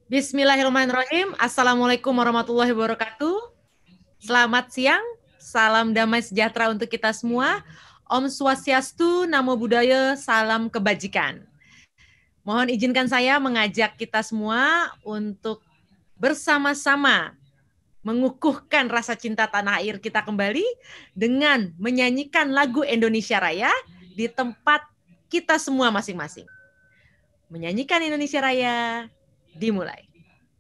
Bismillahirrahmanirrahim. Assalamualaikum warahmatullahi wabarakatuh. Selamat siang, salam damai sejahtera untuk kita semua. Om Swastiastu, Namo Buddhaya, salam kebajikan. Mohon izinkan saya mengajak kita semua untuk bersama-sama mengukuhkan rasa cinta tanah air kita kembali dengan menyanyikan lagu Indonesia Raya di tempat kita semua masing-masing. Menyanyikan Indonesia Raya dimulai.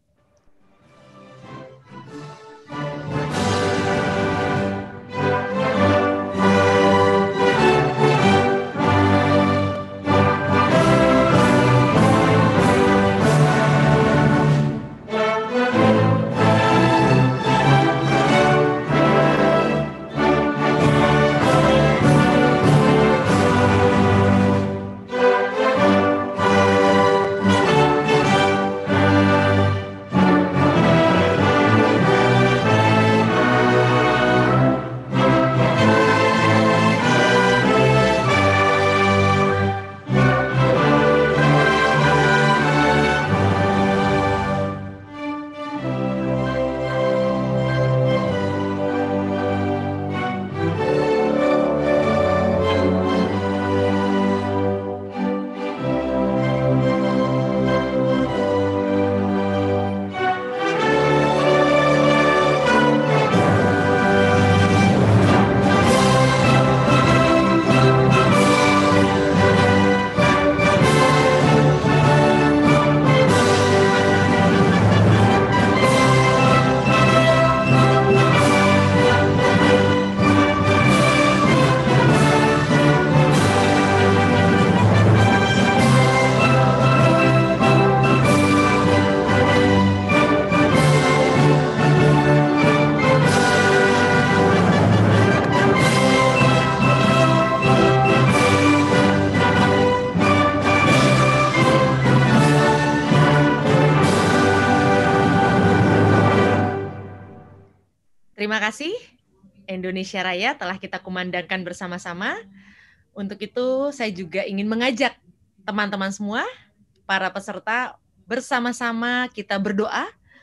Terima kasih, Indonesia Raya telah kita kumandangkan bersama-sama. Untuk itu, saya juga ingin mengajak teman-teman semua, para peserta, bersama-sama kita berdoa,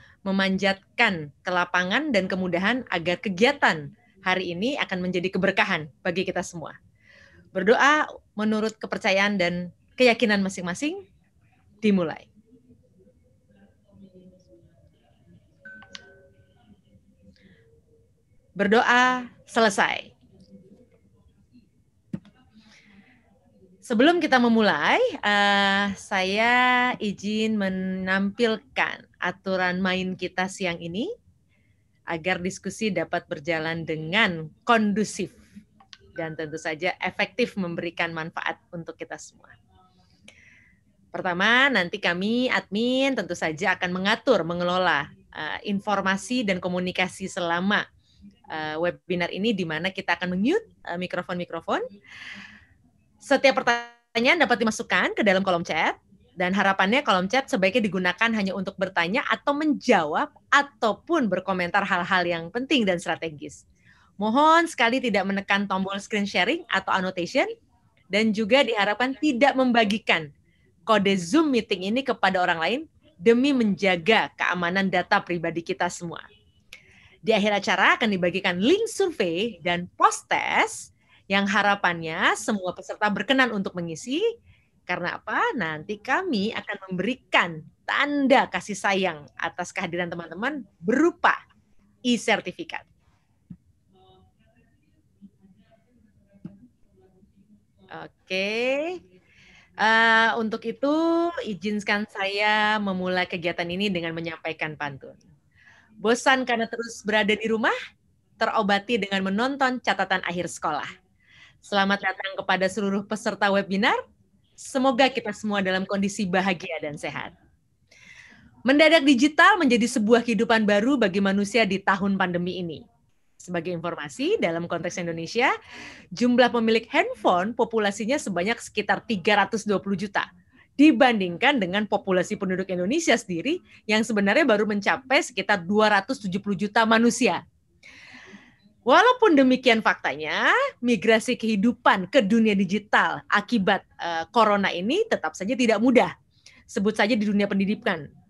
memanjatkan kelapangan dan kemudahan agar kegiatan hari ini akan menjadi keberkahan bagi kita semua. Berdoa menurut kepercayaan dan keyakinan masing-masing, dimulai. Berdoa selesai. Sebelum kita memulai, saya izin menampilkan aturan main kita siang ini agar diskusi dapat berjalan dengan kondusif dan tentu saja efektif memberikan manfaat untuk kita semua. Pertama, nanti kami admin tentu saja akan mengatur, mengelola informasi dan komunikasi selama webinar ini, di mana kita akan mute mikrofon-mikrofon. Setiap pertanyaan dapat dimasukkan ke dalam kolom chat, dan harapannya kolom chat sebaiknya digunakan hanya untuk bertanya atau menjawab ataupun berkomentar hal-hal yang penting dan strategis. Mohon sekali tidak menekan tombol screen sharing atau annotation, dan juga diharapkan tidak membagikan kode Zoom meeting ini kepada orang lain demi menjaga keamanan data pribadi kita semua. Di akhir acara akan dibagikan link survei dan post test yang harapannya semua peserta berkenan untuk mengisi. Karena apa? Nanti kami akan memberikan tanda kasih sayang atas kehadiran teman-teman berupa e-sertifikat. Oke. Untuk itu, izinkan saya memulai kegiatan ini dengan menyampaikan pantun. Bosan karena terus berada di rumah? Terobati dengan menonton catatan akhir sekolah. Selamat datang kepada seluruh peserta webinar. Semoga kita semua dalam kondisi bahagia dan sehat. Mendadak digital menjadi sebuah kehidupan baru bagi manusia di tahun pandemi ini. Sebagai informasi, dalam konteks Indonesia, jumlah pemilik handphone populasinya sebanyak sekitar 320 juta. Dibandingkan dengan populasi penduduk Indonesia sendiri yang sebenarnya baru mencapai sekitar 270 juta manusia. Walaupun demikian faktanya, migrasi kehidupan ke dunia digital akibat corona ini tetap saja tidak mudah. Sebut saja di dunia pendidikan.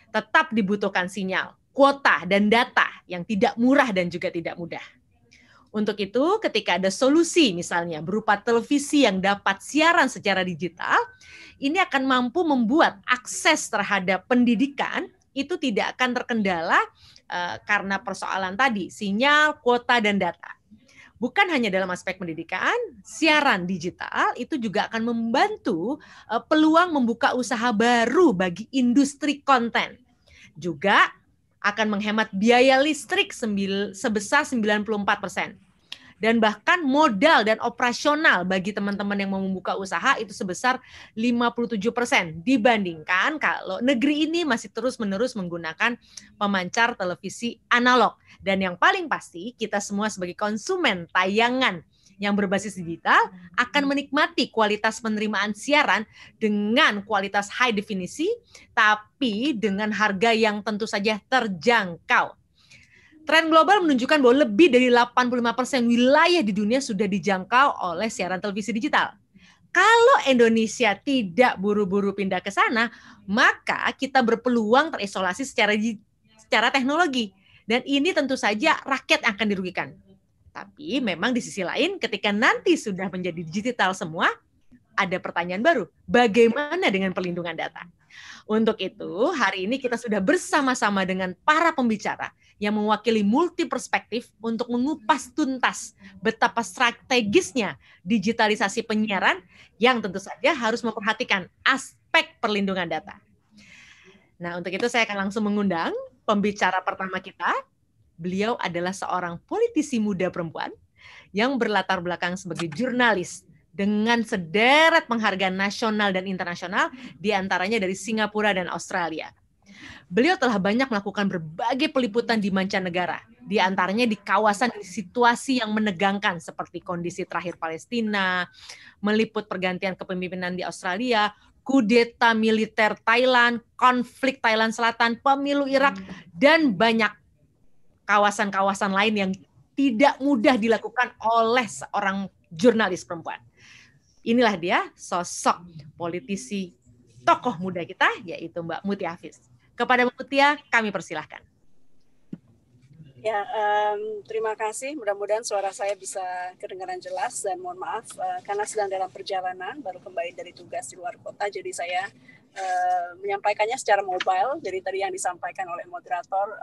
Tetap dibutuhkan sinyal, kuota, dan data yang tidak murah dan juga tidak mudah. Untuk itu, ketika ada solusi misalnya berupa televisi yang dapat siaran secara digital, ini akan mampu membuat akses terhadap pendidikan itu tidak akan terkendala karena persoalan tadi, sinyal, kuota, dan data. Bukan hanya dalam aspek pendidikan, siaran digital itu juga akan membantu peluang membuka usaha baru bagi industri konten. Juga akan menghemat biaya listrik sebesar 94%. Dan bahkan modal dan operasional bagi teman-teman yang mau membuka usaha itu sebesar 57% dibandingkan kalau negeri ini masih terus-menerus menggunakan pemancar televisi analog. Dan yang paling pasti, kita semua sebagai konsumen tayangan yang berbasis digital akan menikmati kualitas penerimaan siaran dengan kualitas high definisi, tapi dengan harga yang tentu saja terjangkau. Tren global menunjukkan bahwa lebih dari 85% wilayah di dunia sudah dijangkau oleh siaran televisi digital. Kalau Indonesia tidak buru-buru pindah ke sana, maka kita berpeluang terisolasi secara teknologi. Dan ini tentu saja rakyat akan dirugikan. Tapi memang di sisi lain, ketika nanti sudah menjadi digital semua, ada pertanyaan baru. Bagaimana dengan perlindungan data? Untuk itu, hari ini kita sudah bersama-sama dengan para pembicara yang mewakili multi perspektif untuk mengupas tuntas betapa strategisnya digitalisasi penyiaran yang tentu saja harus memperhatikan aspek perlindungan data. Nah, untuk itu saya akan langsung mengundang pembicara pertama kita. Beliau adalah seorang politisi muda perempuan yang berlatar belakang sebagai jurnalis dengan sederet penghargaan nasional dan internasional, diantaranya dari Singapura dan Australia. Beliau telah banyak melakukan berbagai peliputan di mancanegara, diantaranya di kawasan situasi yang menegangkan seperti kondisi terakhir Palestina, meliput pergantian kepemimpinan di Australia, kudeta militer Thailand, konflik Thailand Selatan, pemilu Irak, dan banyak kawasan-kawasan lain yang tidak mudah dilakukan oleh seorang jurnalis perempuan. Inilah dia sosok politisi tokoh muda kita, yaitu Mbak Mutia Hafiz. Kepada Mbak Mutia, kami persilahkan. Ya, terima kasih. Mudah-mudahan suara saya bisa kedengaran jelas dan mohon maaf karena sedang dalam perjalanan, baru kembali dari tugas di luar kota, jadi saya menyampaikannya secara mobile. Jadi tadi yang disampaikan oleh moderator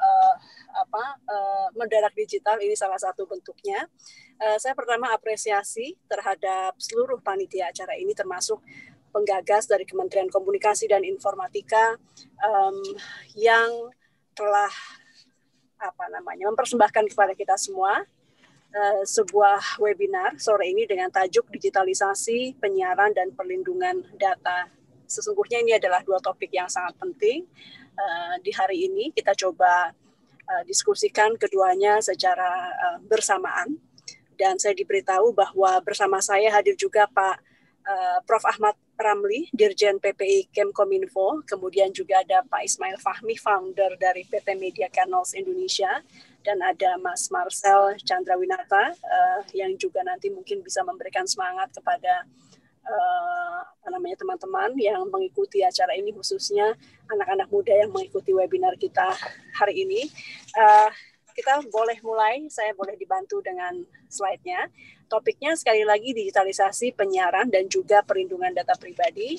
mendadak digital ini salah satu bentuknya. Saya pertama apresiasi terhadap seluruh panitia acara ini, termasuk penggagas dari Kementerian Komunikasi dan Informatika yang telah mempersembahkan kepada kita semua sebuah webinar sore ini dengan tajuk digitalisasi penyiaran dan perlindungan data. Sesungguhnya ini adalah dua topik yang sangat penting. Di hari ini kita coba diskusikan keduanya secara bersamaan, dan saya diberitahu bahwa bersama saya hadir juga Pak Prof. Ahmad Ramli, Dirjen PPI Kemkominfo, kemudian juga ada Pak Ismail Fahmi, founder dari PT Media Kernels Indonesia, dan ada Mas Marcel Chandrawinata yang juga nanti mungkin bisa memberikan semangat kepada teman-teman yang mengikuti acara ini, khususnya anak-anak muda yang mengikuti webinar kita hari ini. Kita boleh mulai, saya boleh dibantu dengan slide-nya. Topiknya sekali lagi digitalisasi penyiaran dan juga perlindungan data pribadi.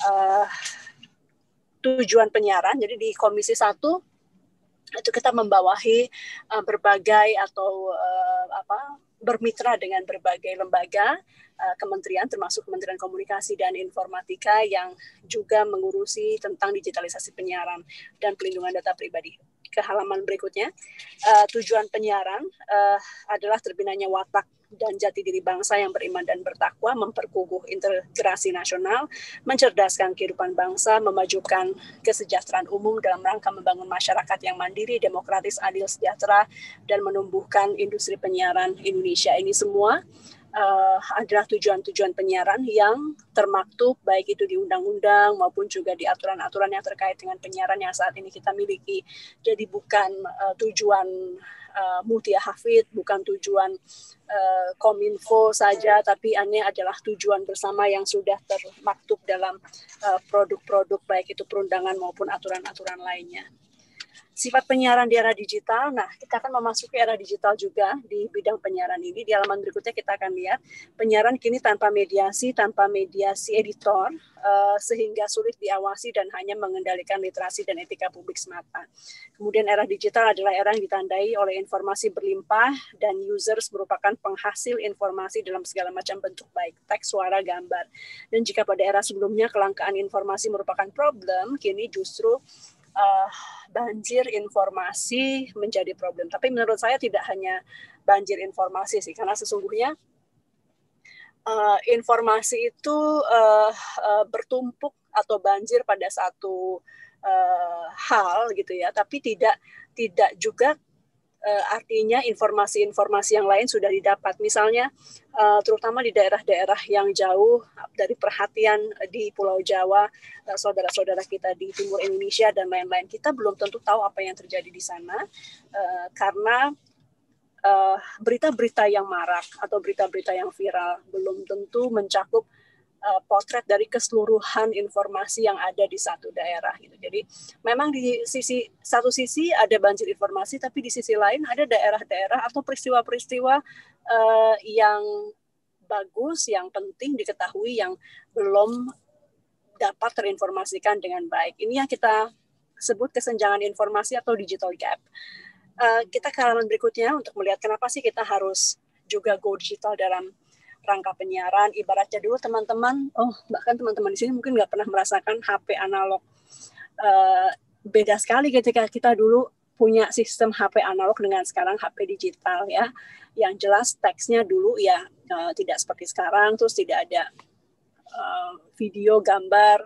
Tujuan penyiaran, jadi di Komisi 1 itu kita membawahi berbagai atau bermitra dengan berbagai lembaga, kementerian, termasuk Kementerian Komunikasi dan Informatika yang juga mengurusi tentang digitalisasi penyiaran dan perlindungan data pribadi. Ke halaman berikutnya, tujuan penyiaran adalah terbinanya watak dan jati diri bangsa yang beriman dan bertakwa, memperkukuh integrasi nasional, mencerdaskan kehidupan bangsa, memajukan kesejahteraan umum dalam rangka membangun masyarakat yang mandiri, demokratis, adil, sejahtera, dan menumbuhkan industri penyiaran Indonesia. Ini semua adalah tujuan-tujuan penyiaran yang termaktub baik itu di undang-undang maupun juga di aturan-aturan yang terkait dengan penyiaran yang saat ini kita miliki. Jadi bukan tujuan Mutia Hafid, bukan tujuan Kominfo saja, tapi ini adalah tujuan bersama yang sudah termaktub dalam produk-produk baik itu perundangan maupun aturan-aturan lainnya. Sifat penyiaran di era digital, nah kita akan memasuki era digital juga di bidang penyiaran ini. Di halaman berikutnya kita akan lihat penyiaran kini tanpa mediasi editor, sehingga sulit diawasi dan hanya mengendalikan literasi dan etika publik semata. Kemudian era digital adalah era yang ditandai oleh informasi berlimpah dan users merupakan penghasil informasi dalam segala macam bentuk baik teks, suara, gambar. Dan jika pada era sebelumnya kelangkaan informasi merupakan problem, kini justru banjir informasi menjadi problem. Tapi menurut saya tidak hanya banjir informasi sih, karena sesungguhnya informasi itu bertumpuk atau banjir pada satu hal gitu ya, tapi tidak juga artinya informasi-informasi yang lain sudah didapat. Misalnya terutama di daerah-daerah yang jauh dari perhatian di Pulau Jawa, saudara-saudara kita di timur Indonesia dan lain-lain, kita belum tentu tahu apa yang terjadi di sana karena berita-berita yang marak atau berita-berita yang viral belum tentu mencakup potret dari keseluruhan informasi yang ada di satu daerah gitu. Jadi memang di satu sisi ada banjir informasi, tapi di sisi lain ada daerah-daerah atau peristiwa-peristiwa yang bagus, yang penting diketahui, yang belum dapat terinformasikan dengan baik. Ini yang kita sebut kesenjangan informasi atau digital gap. Kita ke halaman berikutnya untuk melihat kenapa sih kita harus juga go digital dalam rangka penyiaran. Ibaratnya dulu teman-teman, bahkan teman-teman di sini mungkin nggak pernah merasakan HP analog. Beda sekali ketika kita dulu punya sistem HP analog dengan sekarang HP digital ya. Yang jelas teksnya dulu ya tidak seperti sekarang, terus tidak ada video, gambar,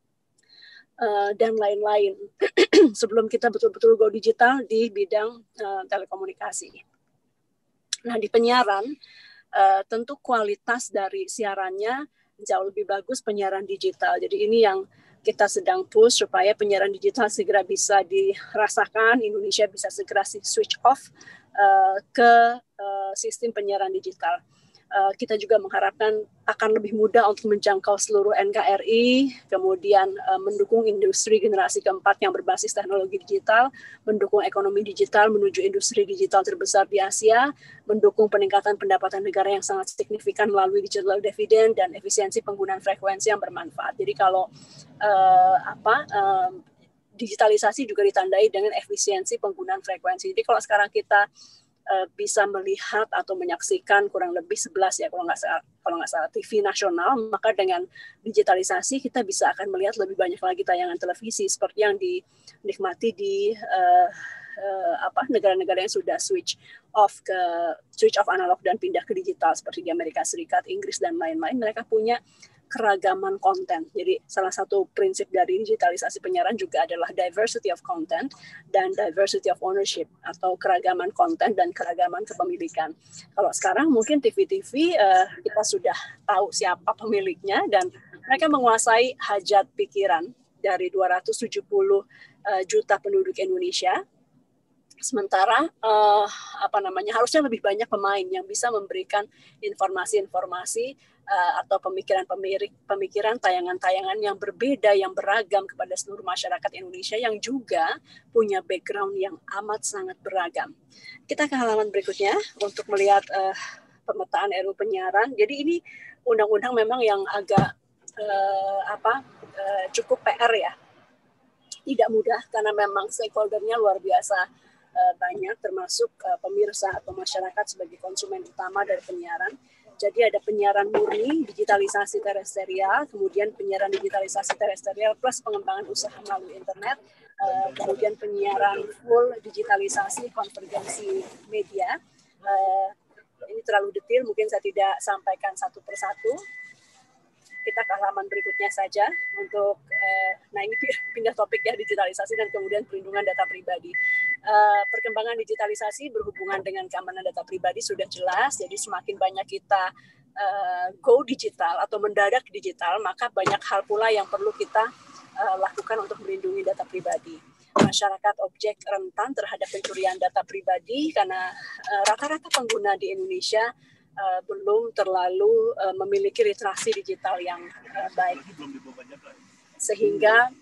dan lain-lain. Sebelum kita betul-betul go digital di bidang telekomunikasi. Nah, di penyiaran, tentu kualitas dari siarannya jauh lebih bagus penyiaran digital. Jadi ini yang kita sedang push supaya penyiaran digital segera bisa dirasakan, Indonesia bisa segera switch off ke sistem penyiaran digital. Kita juga mengharapkan akan lebih mudah untuk menjangkau seluruh NKRI, kemudian mendukung industri generasi keempat yang berbasis teknologi digital, mendukung ekonomi digital menuju industri digital terbesar di Asia, mendukung peningkatan pendapatan negara yang sangat signifikan melalui digital dividend dan efisiensi penggunaan frekuensi yang bermanfaat. Jadi kalau digitalisasi juga ditandai dengan efisiensi penggunaan frekuensi. Jadi kalau sekarang kita bisa melihat atau menyaksikan kurang lebih 11 ya kalau nggak salah TV nasional, maka dengan digitalisasi kita bisa akan melihat lebih banyak lagi tayangan televisi seperti yang dinikmati di negara-negara yang sudah switch off analog dan pindah ke digital seperti di Amerika Serikat, Inggris dan lain-lain. Mereka punya keragaman konten. Jadi salah satu prinsip dari digitalisasi penyiaran juga adalah diversity of content dan diversity of ownership atau keragaman konten dan keragaman kepemilikan. Kalau sekarang mungkin TV-TV kita sudah tahu siapa pemiliknya dan mereka menguasai hajat pikiran dari 270 juta penduduk Indonesia. Sementara harusnya lebih banyak pemain yang bisa memberikan informasi-informasi atau pemikiran tayangan-tayangan yang berbeda, yang beragam kepada seluruh masyarakat Indonesia yang juga punya background yang amat sangat beragam. Kita ke halaman berikutnya untuk melihat pemetaan RUU penyiaran. Jadi ini undang-undang memang yang agak cukup PR ya. Tidak mudah karena memang stakeholder-nya luar biasa banyak, termasuk pemirsa atau masyarakat sebagai konsumen utama dari penyiaran. Jadi ada penyiaran murni, digitalisasi terestrial, kemudian penyiaran digitalisasi terestrial plus pengembangan usaha melalui internet, kemudian penyiaran full digitalisasi konvergensi media. Ini terlalu detail, mungkin saya tidak sampaikan satu persatu. kita ke halaman berikutnya saja untuk nah ini pindah topik ya, digitalisasi dan kemudian perlindungan data pribadi. Perkembangan digitalisasi berhubungan dengan keamanan data pribadi sudah jelas, jadi semakin banyak kita go digital atau mendadak digital, maka banyak hal pula yang perlu kita lakukan untuk melindungi data pribadi. Masyarakat objek rentan terhadap pencurian data pribadi karena rata-rata pengguna di Indonesia belum terlalu memiliki literasi digital yang baik, sehingga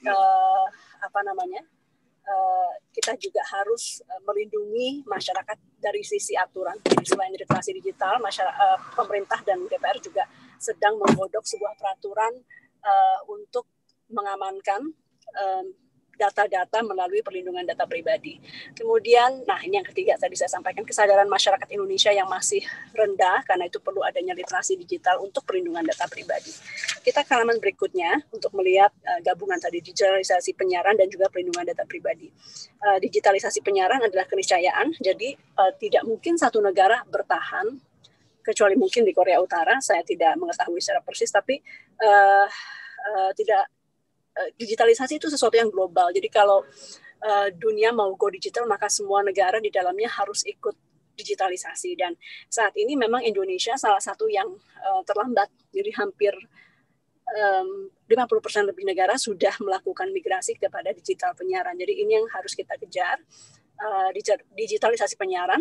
kita juga harus melindungi masyarakat dari sisi aturan. Jadi selain literasi digital, pemerintah dan DPR juga sedang menggodok sebuah peraturan untuk mengamankan data-data melalui perlindungan data pribadi. Kemudian, nah ini yang ketiga tadi saya sampaikan, kesadaran masyarakat Indonesia yang masih rendah, karena itu perlu adanya literasi digital untuk perlindungan data pribadi. Kita ke halaman berikutnya untuk melihat gabungan tadi, digitalisasi penyiaran dan juga perlindungan data pribadi. Digitalisasi penyiaran adalah keniscayaan, jadi tidak mungkin satu negara bertahan, kecuali mungkin di Korea Utara, saya tidak mengetahui secara persis, tapi digitalisasi itu sesuatu yang global. Jadi kalau dunia mau go digital, maka semua negara di dalamnya harus ikut digitalisasi. Dan saat ini memang Indonesia salah satu yang terlambat. Jadi hampir 50% lebih negara sudah melakukan migrasi kepada digital penyiaran. Jadi ini yang harus kita kejar. Digitalisasi penyiaran,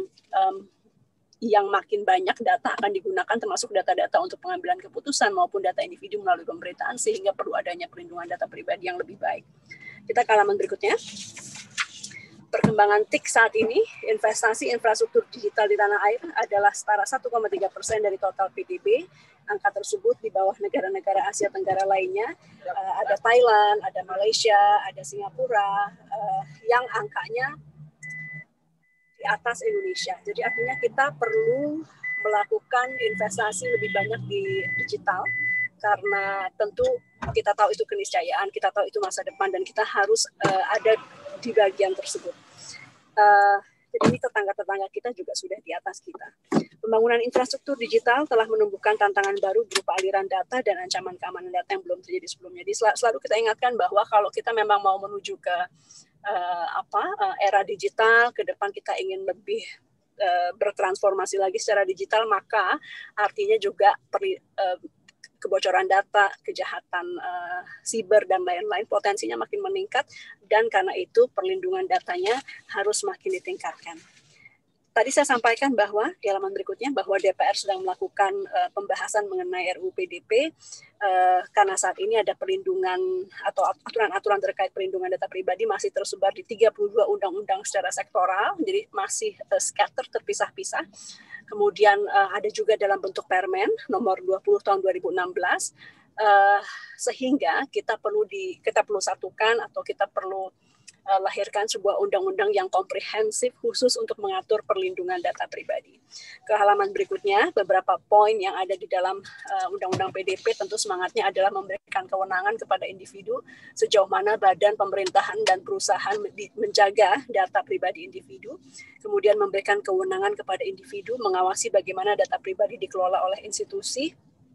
yang makin banyak data akan digunakan, termasuk data-data untuk pengambilan keputusan maupun data individu melalui pemberitaan, sehingga perlu adanya perlindungan data pribadi yang lebih baik. Kita ke halaman berikutnya. Perkembangan TIK saat ini, investasi infrastruktur digital di tanah air adalah setara 1,3% dari total PDB. Angka tersebut di bawah negara-negara Asia Tenggara lainnya. Ada Thailand, ada Malaysia, ada Singapura, yang angkanya di atas Indonesia. Jadi artinya kita perlu melakukan investasi lebih banyak di digital, karena tentu kita tahu itu keniscayaan, kita tahu itu masa depan, dan kita harus ada di bagian tersebut. Jadi ini tetangga-tetangga kita juga sudah di atas kita. Pembangunan infrastruktur digital telah menumbuhkan tantangan baru berupa aliran data dan ancaman keamanan data yang belum terjadi sebelumnya. Jadi selalu kita ingatkan bahwa kalau kita memang mau menuju ke era digital, ke depan kita ingin lebih bertransformasi lagi secara digital, maka artinya juga kebocoran data, kejahatan siber dan lain-lain potensinya makin meningkat, dan karena itu perlindungan datanya harus makin ditingkatkan. Tadi saya sampaikan bahwa di halaman berikutnya bahwa DPR sedang melakukan pembahasan mengenai RUU PDP karena saat ini ada perlindungan atau aturan-aturan terkait perlindungan data pribadi masih tersebar di 32 undang-undang secara sektoral, jadi masih scatter, terpisah-pisah. Kemudian ada juga dalam bentuk Permen nomor 20 tahun 2016, sehingga kita perlu satukan atau kita perlu lahirkan sebuah undang-undang yang komprehensif khusus untuk mengatur perlindungan data pribadi. Ke halaman berikutnya, beberapa poin yang ada di dalam undang-undang PDP tentu semangatnya adalah memberikan kewenangan kepada individu sejauh mana badan pemerintahan dan perusahaan menjaga data pribadi individu, kemudian memberikan kewenangan kepada individu mengawasi bagaimana data pribadi dikelola oleh institusi.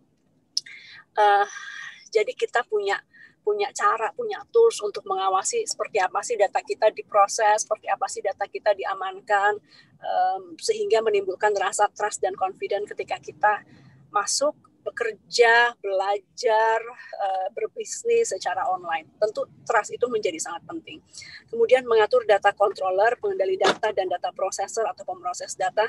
Jadi kita punya cara, punya tools untuk mengawasi seperti apa sih data kita diproses, seperti apa sih data kita diamankan, sehingga menimbulkan rasa trust dan confident ketika kita masuk, bekerja, belajar, berbisnis secara online. Tentu trust itu menjadi sangat penting. Kemudian mengatur data controller, pengendali data, dan data processor atau pemroses data,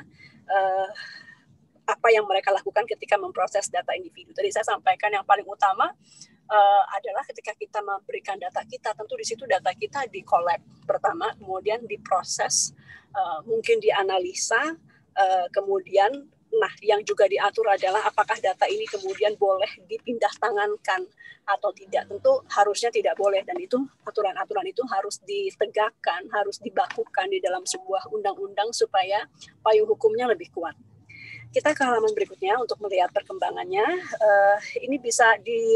apa yang mereka lakukan ketika memproses data individu. Tadi saya sampaikan yang paling utama adalah ketika kita memberikan data kita, tentu di situ data kita di-collect pertama, kemudian diproses, mungkin dianalisa, kemudian yang juga diatur adalah apakah data ini kemudian boleh dipindah tangankan atau tidak. Tentu harusnya tidak boleh, dan itu aturan-aturan itu harus ditegakkan, harus dibakukan di dalam sebuah undang-undang supaya payung hukumnya lebih kuat. Kita ke halaman berikutnya untuk melihat perkembangannya. Ini bisa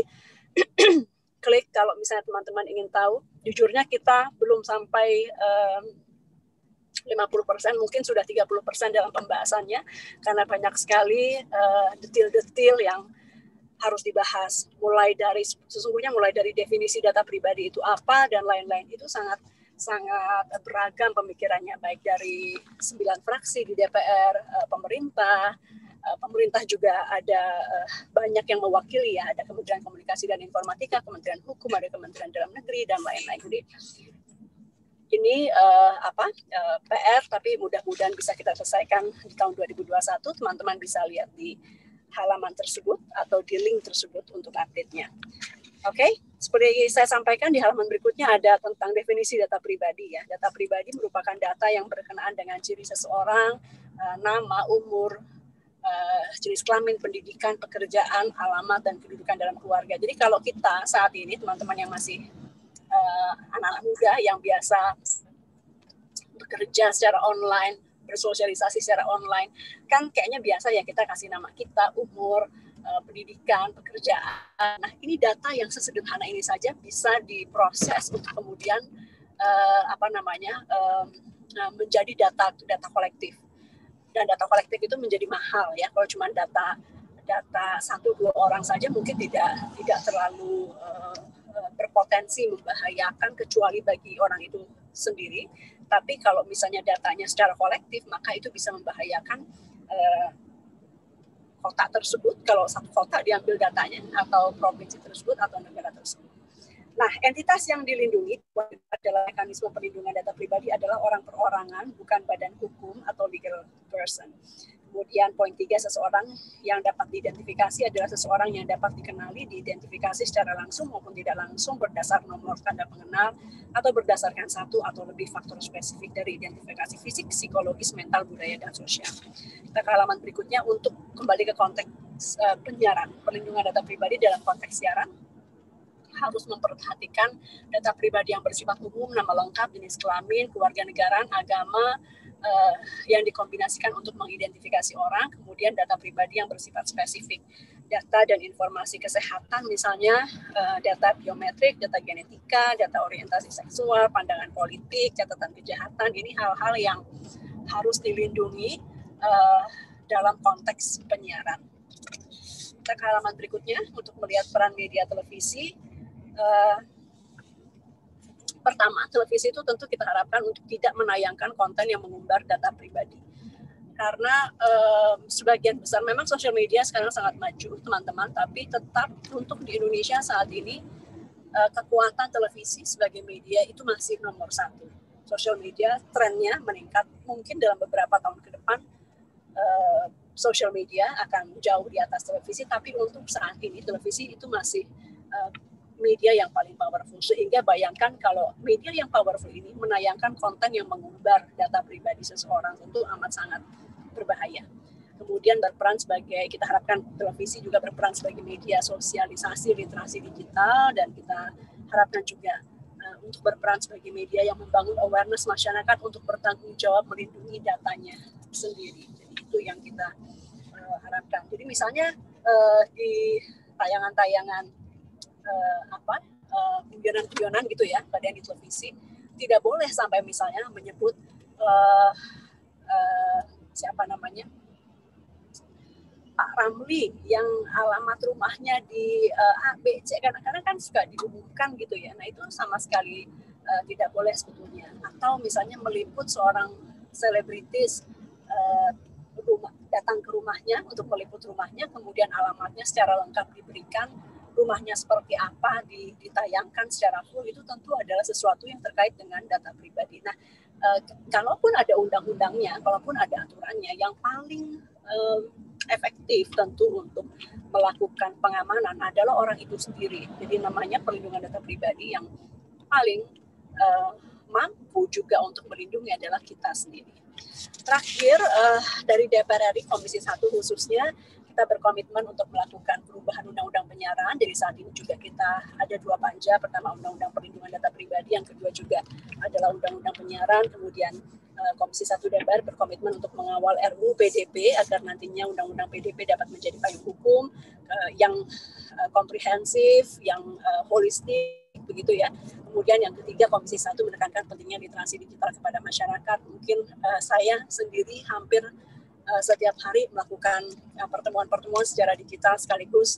klik kalau misalnya teman-teman ingin tahu. Jujurnya kita belum sampai 50%, mungkin sudah 30% dalam pembahasannya, karena banyak sekali detil-detil yang harus dibahas, mulai dari definisi data pribadi itu apa dan lain-lain. Itu sangat beragam pemikirannya, baik dari 9 fraksi di DPR, pemerintah juga ada banyak yang mewakili ya, ada Kementerian Komunikasi dan Informatika, Kementerian Hukum, ada Kementerian Dalam Negeri dan lain-lain. Jadi ini PR, tapi mudah-mudahan bisa kita selesaikan di tahun 2021. Teman-teman bisa lihat di halaman tersebut atau di link tersebut untuk update-nya. Oke, seperti saya sampaikan di halaman berikutnya ada tentang definisi data pribadi ya. Data pribadi merupakan data yang berkenaan dengan ciri seseorang, nama, umur, jenis kelamin, pendidikan, pekerjaan, alamat, dan kedudukan dalam keluarga. Jadi kalau kita saat ini, teman-teman yang masih anak-anak muda yang biasa bekerja secara online, bersosialisasi secara online, kan kayaknya biasa ya kita kasih nama kita, umur, pendidikan, pekerjaan. Nah, ini data yang sesederhana ini saja bisa diproses untuk kemudian menjadi data kolektif. Dan data kolektif itu menjadi mahal ya. Kalau cuma data 1-2 orang saja mungkin tidak terlalu berpotensi membahayakan kecuali bagi orang itu sendiri. Tapi kalau misalnya datanya secara kolektif, maka itu bisa membahayakan kota tersebut, kalau satu kota diambil datanya, atau provinsi tersebut, atau negara tersebut. Nah, entitas yang dilindungi adalah mekanisme perlindungan data pribadi adalah orang perorangan, bukan badan hukum atau legal person. Kemudian poin 3, seseorang yang dapat diidentifikasi adalah seseorang yang dapat dikenali, diidentifikasi secara langsung maupun tidak langsung berdasar nomor tanda pengenal atau berdasarkan satu atau lebih faktor spesifik dari identifikasi fisik, psikologis, mental, budaya, dan sosial. Kita ke halaman berikutnya untuk kembali ke konteks penyiaran. Perlindungan data pribadi dalam konteks siaran harus memperhatikan data pribadi yang bersifat umum, nama lengkap, jenis kelamin, kewarganegaraan, agama, yang dikombinasikan untuk mengidentifikasi orang, kemudian data pribadi yang bersifat spesifik, data dan informasi kesehatan, misalnya data biometrik, data genetika, data orientasi seksual, pandangan politik, catatan kejahatan, ini hal-hal yang harus dilindungi dalam konteks penyiaran. Kita ke halaman berikutnya untuk melihat peran media televisi. Pertama, televisi itu tentu kita harapkan untuk tidak menayangkan konten yang mengumbar data pribadi. Karena sebagian besar, memang sosial media sekarang sangat maju, teman-teman, tapi tetap untuk di Indonesia saat ini, kekuatan televisi sebagai media itu masih nomor 1. Sosial media trennya meningkat, mungkin dalam beberapa tahun ke depan, sosial media akan jauh di atas televisi, tapi untuk saat ini, televisi itu masih media yang paling powerful, sehingga bayangkan kalau media yang powerful ini menayangkan konten yang mengumbar data pribadi seseorang, tentu amat sangat berbahaya. Kemudian berperan sebagai, kita harapkan televisi juga berperan sebagai media sosialisasi literasi digital, dan kita harapkan juga untuk berperan sebagai media yang membangun awareness masyarakat untuk bertanggung jawab melindungi datanya sendiri. Jadi itu yang kita harapkan. Jadi misalnya di tayangan-tayangan guyonan-guyonan gitu ya, pada yang di televisi, tidak boleh sampai misalnya menyebut siapa namanya, Pak Ramli yang alamat rumahnya di A, B, C, kadang-kadang kan suka diumumkan gitu ya. Nah itu sama sekali tidak boleh sebetulnya. Atau misalnya meliput seorang selebritis, datang ke rumahnya untuk meliput rumahnya, kemudian alamatnya secara lengkap diberikan, rumahnya seperti apa ditayangkan secara full, itu tentu adalah sesuatu yang terkait dengan data pribadi. Nah, kalaupun ada undang-undangnya, kalaupun ada aturannya, yang paling efektif tentu untuk melakukan pengamanan adalah orang itu sendiri. Jadi namanya perlindungan data pribadi yang paling mampu juga untuk melindungi adalah kita sendiri. Terakhir, dari DPR RI Komisi 1 khususnya, kita berkomitmen untuk melakukan perubahan Undang-Undang Penyiaran. Jadi saat ini juga kita ada 2 panja, pertama Undang-Undang Perlindungan Data Pribadi, yang kedua juga adalah Undang-Undang Penyiaran. Kemudian Komisi 1 DPR berkomitmen untuk mengawal RUU PDP agar nantinya Undang-Undang PDP dapat menjadi payung hukum yang komprehensif, yang holistik, begitu ya. Kemudian yang ketiga, Komisi 1 menekankan pentingnya literasi digital kepada masyarakat. Mungkin saya sendiri hampir setiap hari melakukan pertemuan-pertemuan secara digital sekaligus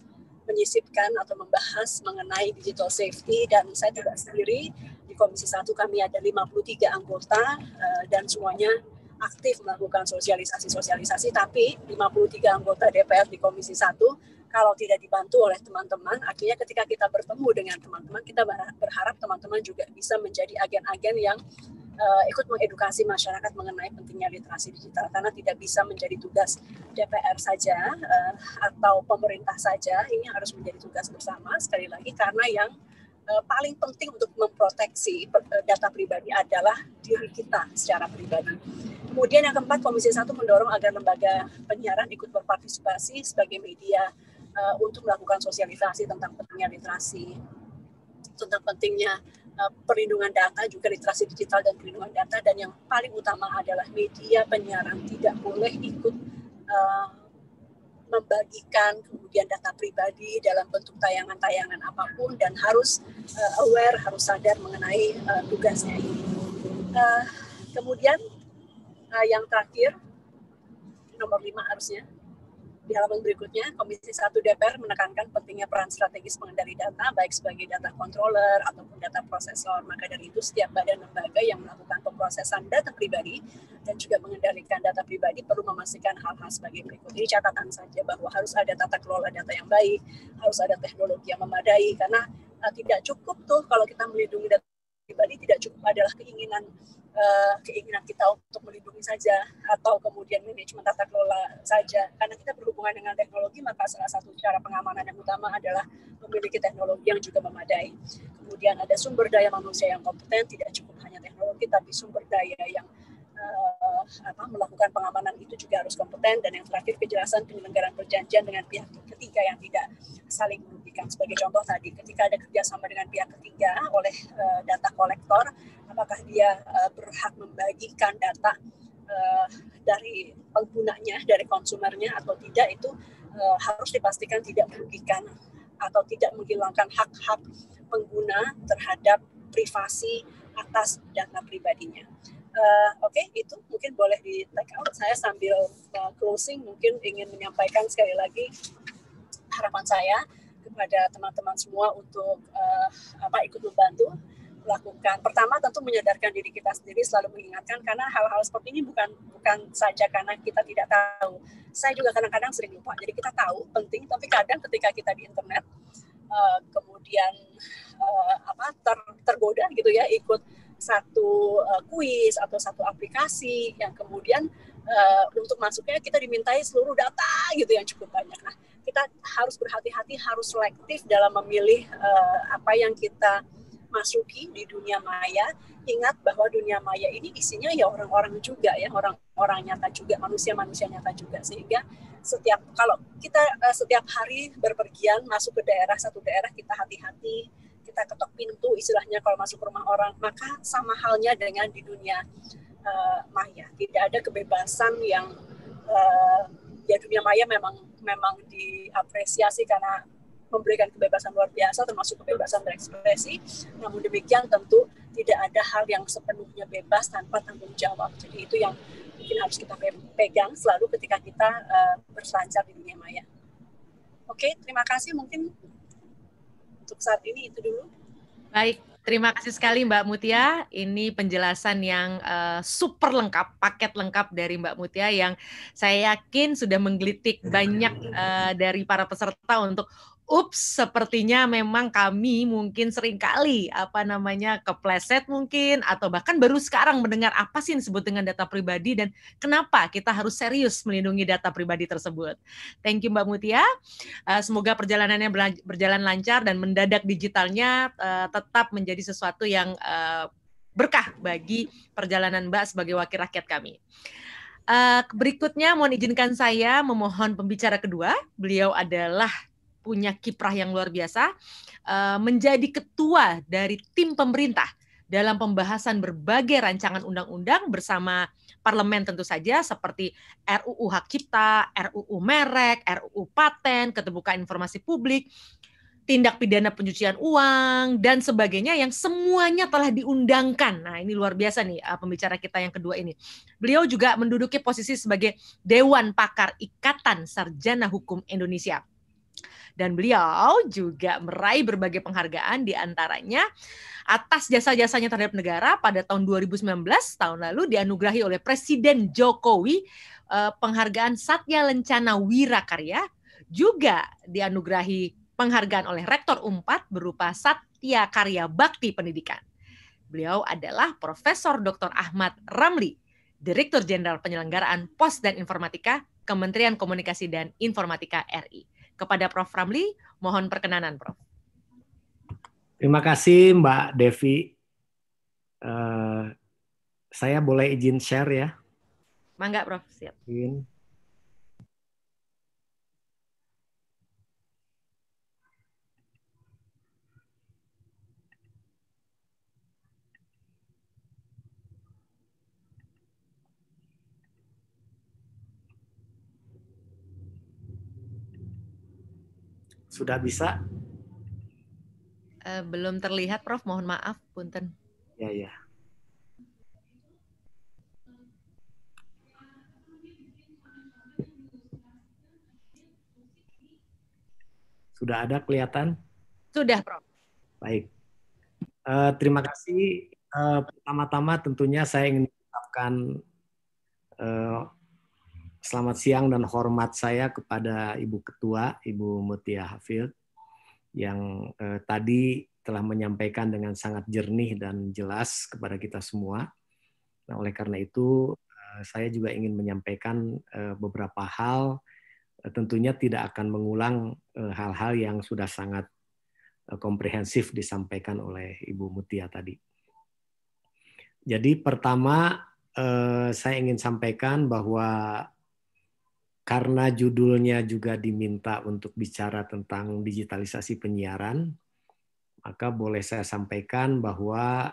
menyisipkan atau membahas mengenai digital safety, dan saya tidak sendiri. Di Komisi 1 kami ada 53 anggota dan semuanya aktif melakukan sosialisasi, tapi 53 anggota DPR di Komisi 1 kalau tidak dibantu oleh teman-teman, akhirnya ketika kita bertemu dengan teman-teman, kita berharap teman-teman juga bisa menjadi agen-agen yang ikut mengedukasi masyarakat mengenai pentingnya literasi digital, karena tidak bisa menjadi tugas DPR saja atau pemerintah saja, ini harus menjadi tugas bersama. Sekali lagi, karena yang paling penting untuk memproteksi data pribadi adalah diri kita secara pribadi. Kemudian yang keempat, Komisi 1 mendorong agar lembaga penyiaran ikut berpartisipasi sebagai media untuk melakukan sosialisasi tentang pentingnya literasi, tentang pentingnya perlindungan data, juga literasi digital dan perlindungan data, dan yang paling utama adalah media penyiaran tidak boleh ikut membagikan kemudian data pribadi dalam bentuk tayangan-tayangan apapun, dan harus aware, harus sadar mengenai tugasnya ini. Kemudian yang terakhir, nomor 5 harusnya, di halaman berikutnya, Komisi 1 DPR menekankan pentingnya peran strategis pengendali data, baik sebagai data controller ataupun data prosesor. Maka dari itu, setiap badan lembaga yang melakukan pemrosesan data pribadi dan juga mengendalikan data pribadi perlu memastikan hal-hal sebagai berikut. Ini catatan saja bahwa harus ada tata kelola data yang baik, harus ada teknologi yang memadai, karena tidak cukup tuh kalau kita melindungi data pribadi, tidak cukup adalah keinginan kita untuk melindungi saja atau kemudian manajemen tata kelola saja. Karena kita berhubungan dengan teknologi, maka salah satu cara pengamanan yang utama adalah memiliki teknologi yang juga memadai. Kemudian ada sumber daya manusia yang kompeten, tidak cukup hanya teknologi, tapi sumber daya yang melakukan pengamanan itu juga harus kompeten. Dan yang terakhir, kejelasan penyelenggaraan perjanjian dengan pihak ketiga yang tidak saling merugikan. Sebagai contoh tadi, ketika ada kerjasama dengan pihak ketiga oleh data kolektor, apakah dia berhak membagikan data dari penggunanya, dari konsumernya atau tidak, itu harus dipastikan tidak merugikan atau tidak menghilangkan hak-hak pengguna terhadap privasi atas data pribadinya. Oke, itu mungkin boleh di take out. Saya sambil closing mungkin ingin menyampaikan sekali lagi harapan saya kepada teman-teman semua untuk ikut membantu melakukan. Pertama, tentu menyadarkan diri kita sendiri, selalu mengingatkan, karena hal-hal seperti ini bukan saja karena kita tidak tahu. Saya juga kadang-kadang sering lupa. Jadi kita tahu penting, tapi kadang ketika kita di internet kemudian tergoda gitu ya, ikut satu kuis atau satu aplikasi yang kemudian untuk masuknya kita dimintai seluruh data gitu yang cukup banyak. Nah, kita harus berhati-hati, harus selektif dalam memilih apa yang kita masuki di dunia maya. Ingat bahwa dunia maya ini isinya ya orang-orang juga ya, orang-orang nyata juga, manusia-manusia nyata juga. Sehingga kalau kita setiap hari berpergian masuk ke satu daerah, kita hati-hati, kita ketok pintu istilahnya kalau masuk ke rumah orang, maka sama halnya dengan di dunia maya. Tidak ada kebebasan yang dunia maya memang diapresiasi karena memberikan kebebasan luar biasa, termasuk kebebasan berekspresi. Namun demikian tentu tidak ada hal yang sepenuhnya bebas tanpa tanggung jawab. Jadi itu yang mungkin harus kita pegang selalu ketika kita berselancar di dunia maya. Oke, terima kasih. Mungkin untuk saat ini itu dulu. Baik, terima kasih sekali Mbak Mutia. Ini penjelasan yang super lengkap, paket lengkap dari Mbak Mutia yang saya yakin sudah menggelitik banyak dari para peserta untuk sepertinya memang kami mungkin seringkali kepleset mungkin, atau bahkan baru sekarang mendengar apa sih yang disebut dengan data pribadi dan kenapa kita harus serius melindungi data pribadi tersebut. Thank you Mbak Mutia. Semoga perjalanannya berjalan lancar dan mendadak digitalnya tetap menjadi sesuatu yang berkah bagi perjalanan Mbak sebagai wakil rakyat kami. Berikutnya mohon izinkan saya memohon pembicara kedua. Beliau adalah punya kiprah yang luar biasa, menjadi ketua dari tim pemerintah dalam pembahasan berbagai rancangan undang-undang bersama parlemen tentu saja, seperti RUU Hak Cipta, RUU Merek, RUU Paten, Keterbukaan Informasi Publik, tindak pidana pencucian uang, dan sebagainya yang semuanya telah diundangkan. Nah, ini luar biasa nih pembicara kita yang kedua ini. Beliau juga menduduki posisi sebagai Dewan Pakar Ikatan Sarjana Hukum Indonesia. Dan beliau juga meraih berbagai penghargaan, di antaranya atas jasa-jasanya terhadap negara pada tahun 2019, tahun lalu dianugerahi oleh Presiden Jokowi penghargaan Satya Lencana Wirakarya, juga dianugerahi penghargaan oleh Rektor Unpad berupa Satya Karya Bakti Pendidikan. Beliau adalah Profesor Dr. Ahmad Ramli, Direktur Jenderal Penyelenggaraan Pos dan Informatika, Kementerian Komunikasi dan Informatika RI. Kepada Prof. Ramli, mohon perkenanan, Prof. Terima kasih, Mbak Devi. Saya boleh izin share ya? Mangga, Prof. Siap. Sudah bisa? Belum terlihat, Prof. Mohon maaf, punten. Ya. Sudah ada kelihatan? Sudah, Prof. Baik. Terima kasih. Pertama-tama tentunya saya ingin mengucapkan selamat siang dan hormat saya kepada Ibu Ketua, Ibu Mutia Hafid, yang tadi telah menyampaikan dengan sangat jernih dan jelas kepada kita semua. Nah, oleh karena itu, saya juga ingin menyampaikan beberapa hal, tentunya tidak akan mengulang hal-hal yang sudah sangat komprehensif disampaikan oleh Ibu Mutia tadi. Jadi pertama, saya ingin sampaikan bahwa karena judulnya juga diminta untuk bicara tentang digitalisasi penyiaran, maka boleh saya sampaikan bahwa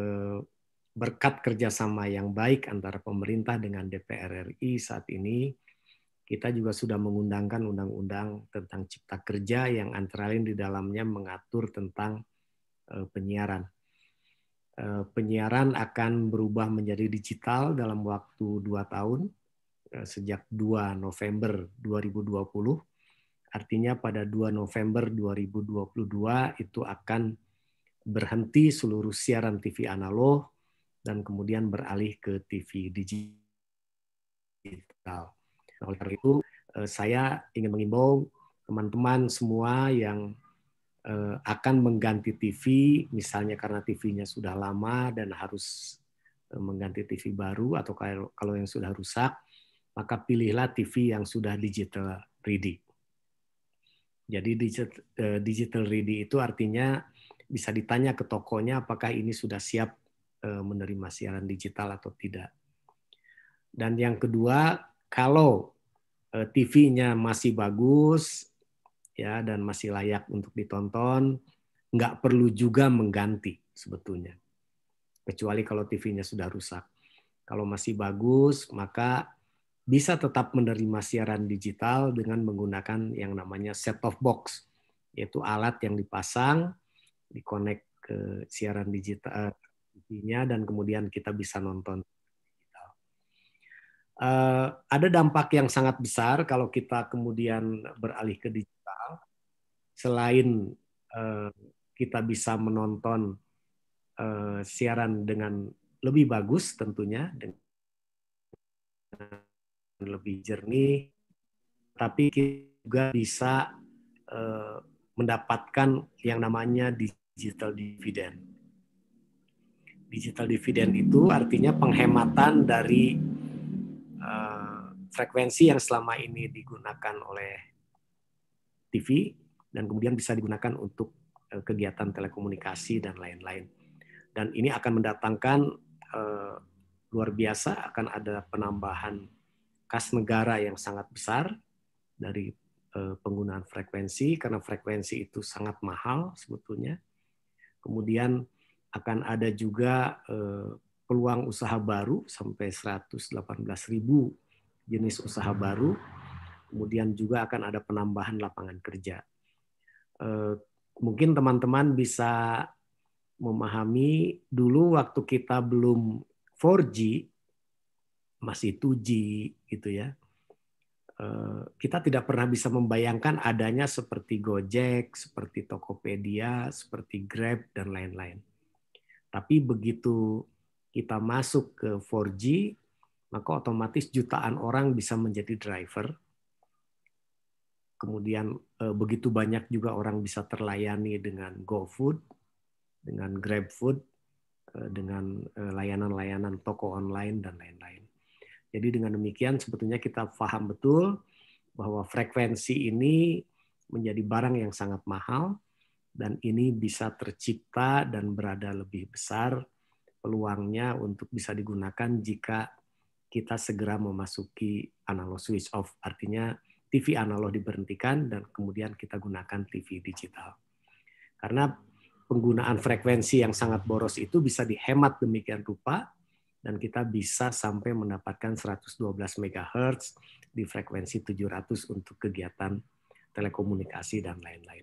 berkat kerjasama yang baik antara pemerintah dengan DPR RI saat ini, kita juga sudah mengundangkan undang-undang tentang cipta kerja yang antara lain di dalamnya mengatur tentang penyiaran. Penyiaran akan berubah menjadi digital dalam waktu 2 tahun, sejak 2 November 2020. Artinya pada 2 November 2022 itu akan berhenti seluruh siaran TV analog dan kemudian beralih ke TV digital. Nah, oleh karena itu saya ingin mengimbau teman-teman semua yang akan mengganti TV, misalnya karena TV-nya sudah lama dan harus mengganti TV baru, atau kalau yang sudah rusak, maka pilihlah TV yang sudah digital ready. Jadi digital ready itu artinya bisa ditanya ke tokonya apakah ini sudah siap menerima siaran digital atau tidak. Dan yang kedua, kalau TV-nya masih bagus ya dan masih layak untuk ditonton, nggak perlu juga mengganti sebetulnya. Kecuali kalau TV-nya sudah rusak. Kalau masih bagus, maka bisa tetap menerima siaran digital dengan menggunakan yang namanya set-top box, yaitu alat yang dipasang, dikonek ke siaran digital TV-nya, dan kemudian kita bisa nonton digital. Ada dampak yang sangat besar kalau kita kemudian beralih ke digital. Selain kita bisa menonton siaran dengan lebih bagus tentunya, dengan lebih jernih, tapi kita juga bisa mendapatkan yang namanya digital dividend. Digital dividend itu artinya penghematan dari frekuensi yang selama ini digunakan oleh TV dan kemudian bisa digunakan untuk kegiatan telekomunikasi dan lain-lain. Dan ini akan mendatangkan luar biasa, akan ada penambahan kas negara yang sangat besar dari penggunaan frekuensi, karena frekuensi itu sangat mahal sebetulnya. Kemudian akan ada juga peluang usaha baru sampai 118.000 jenis usaha baru. Kemudian juga akan ada penambahan lapangan kerja. Mungkin teman-teman bisa memahami dulu waktu kita belum 4G, masih 2G gitu ya. kita tidak pernah bisa membayangkan adanya seperti Gojek, seperti Tokopedia, seperti Grab, dan lain-lain. Tapi begitu kita masuk ke 4G, maka otomatis jutaan orang bisa menjadi driver. Kemudian begitu banyak juga orang bisa terlayani dengan GoFood, dengan GrabFood, dengan layanan-layanan toko online, dan lain-lain. Jadi dengan demikian sebetulnya kita paham betul bahwa frekuensi ini menjadi barang yang sangat mahal dan ini bisa tercipta dan berada lebih besar peluangnya untuk bisa digunakan jika kita segera memasuki analog switch off. Artinya TV analog diberhentikan dan kemudian kita gunakan TV digital. Karena penggunaan frekuensi yang sangat boros itu bisa dihemat demikian rupa dan kita bisa sampai mendapatkan 112 MHz di frekuensi 700 untuk kegiatan telekomunikasi dan lain-lain.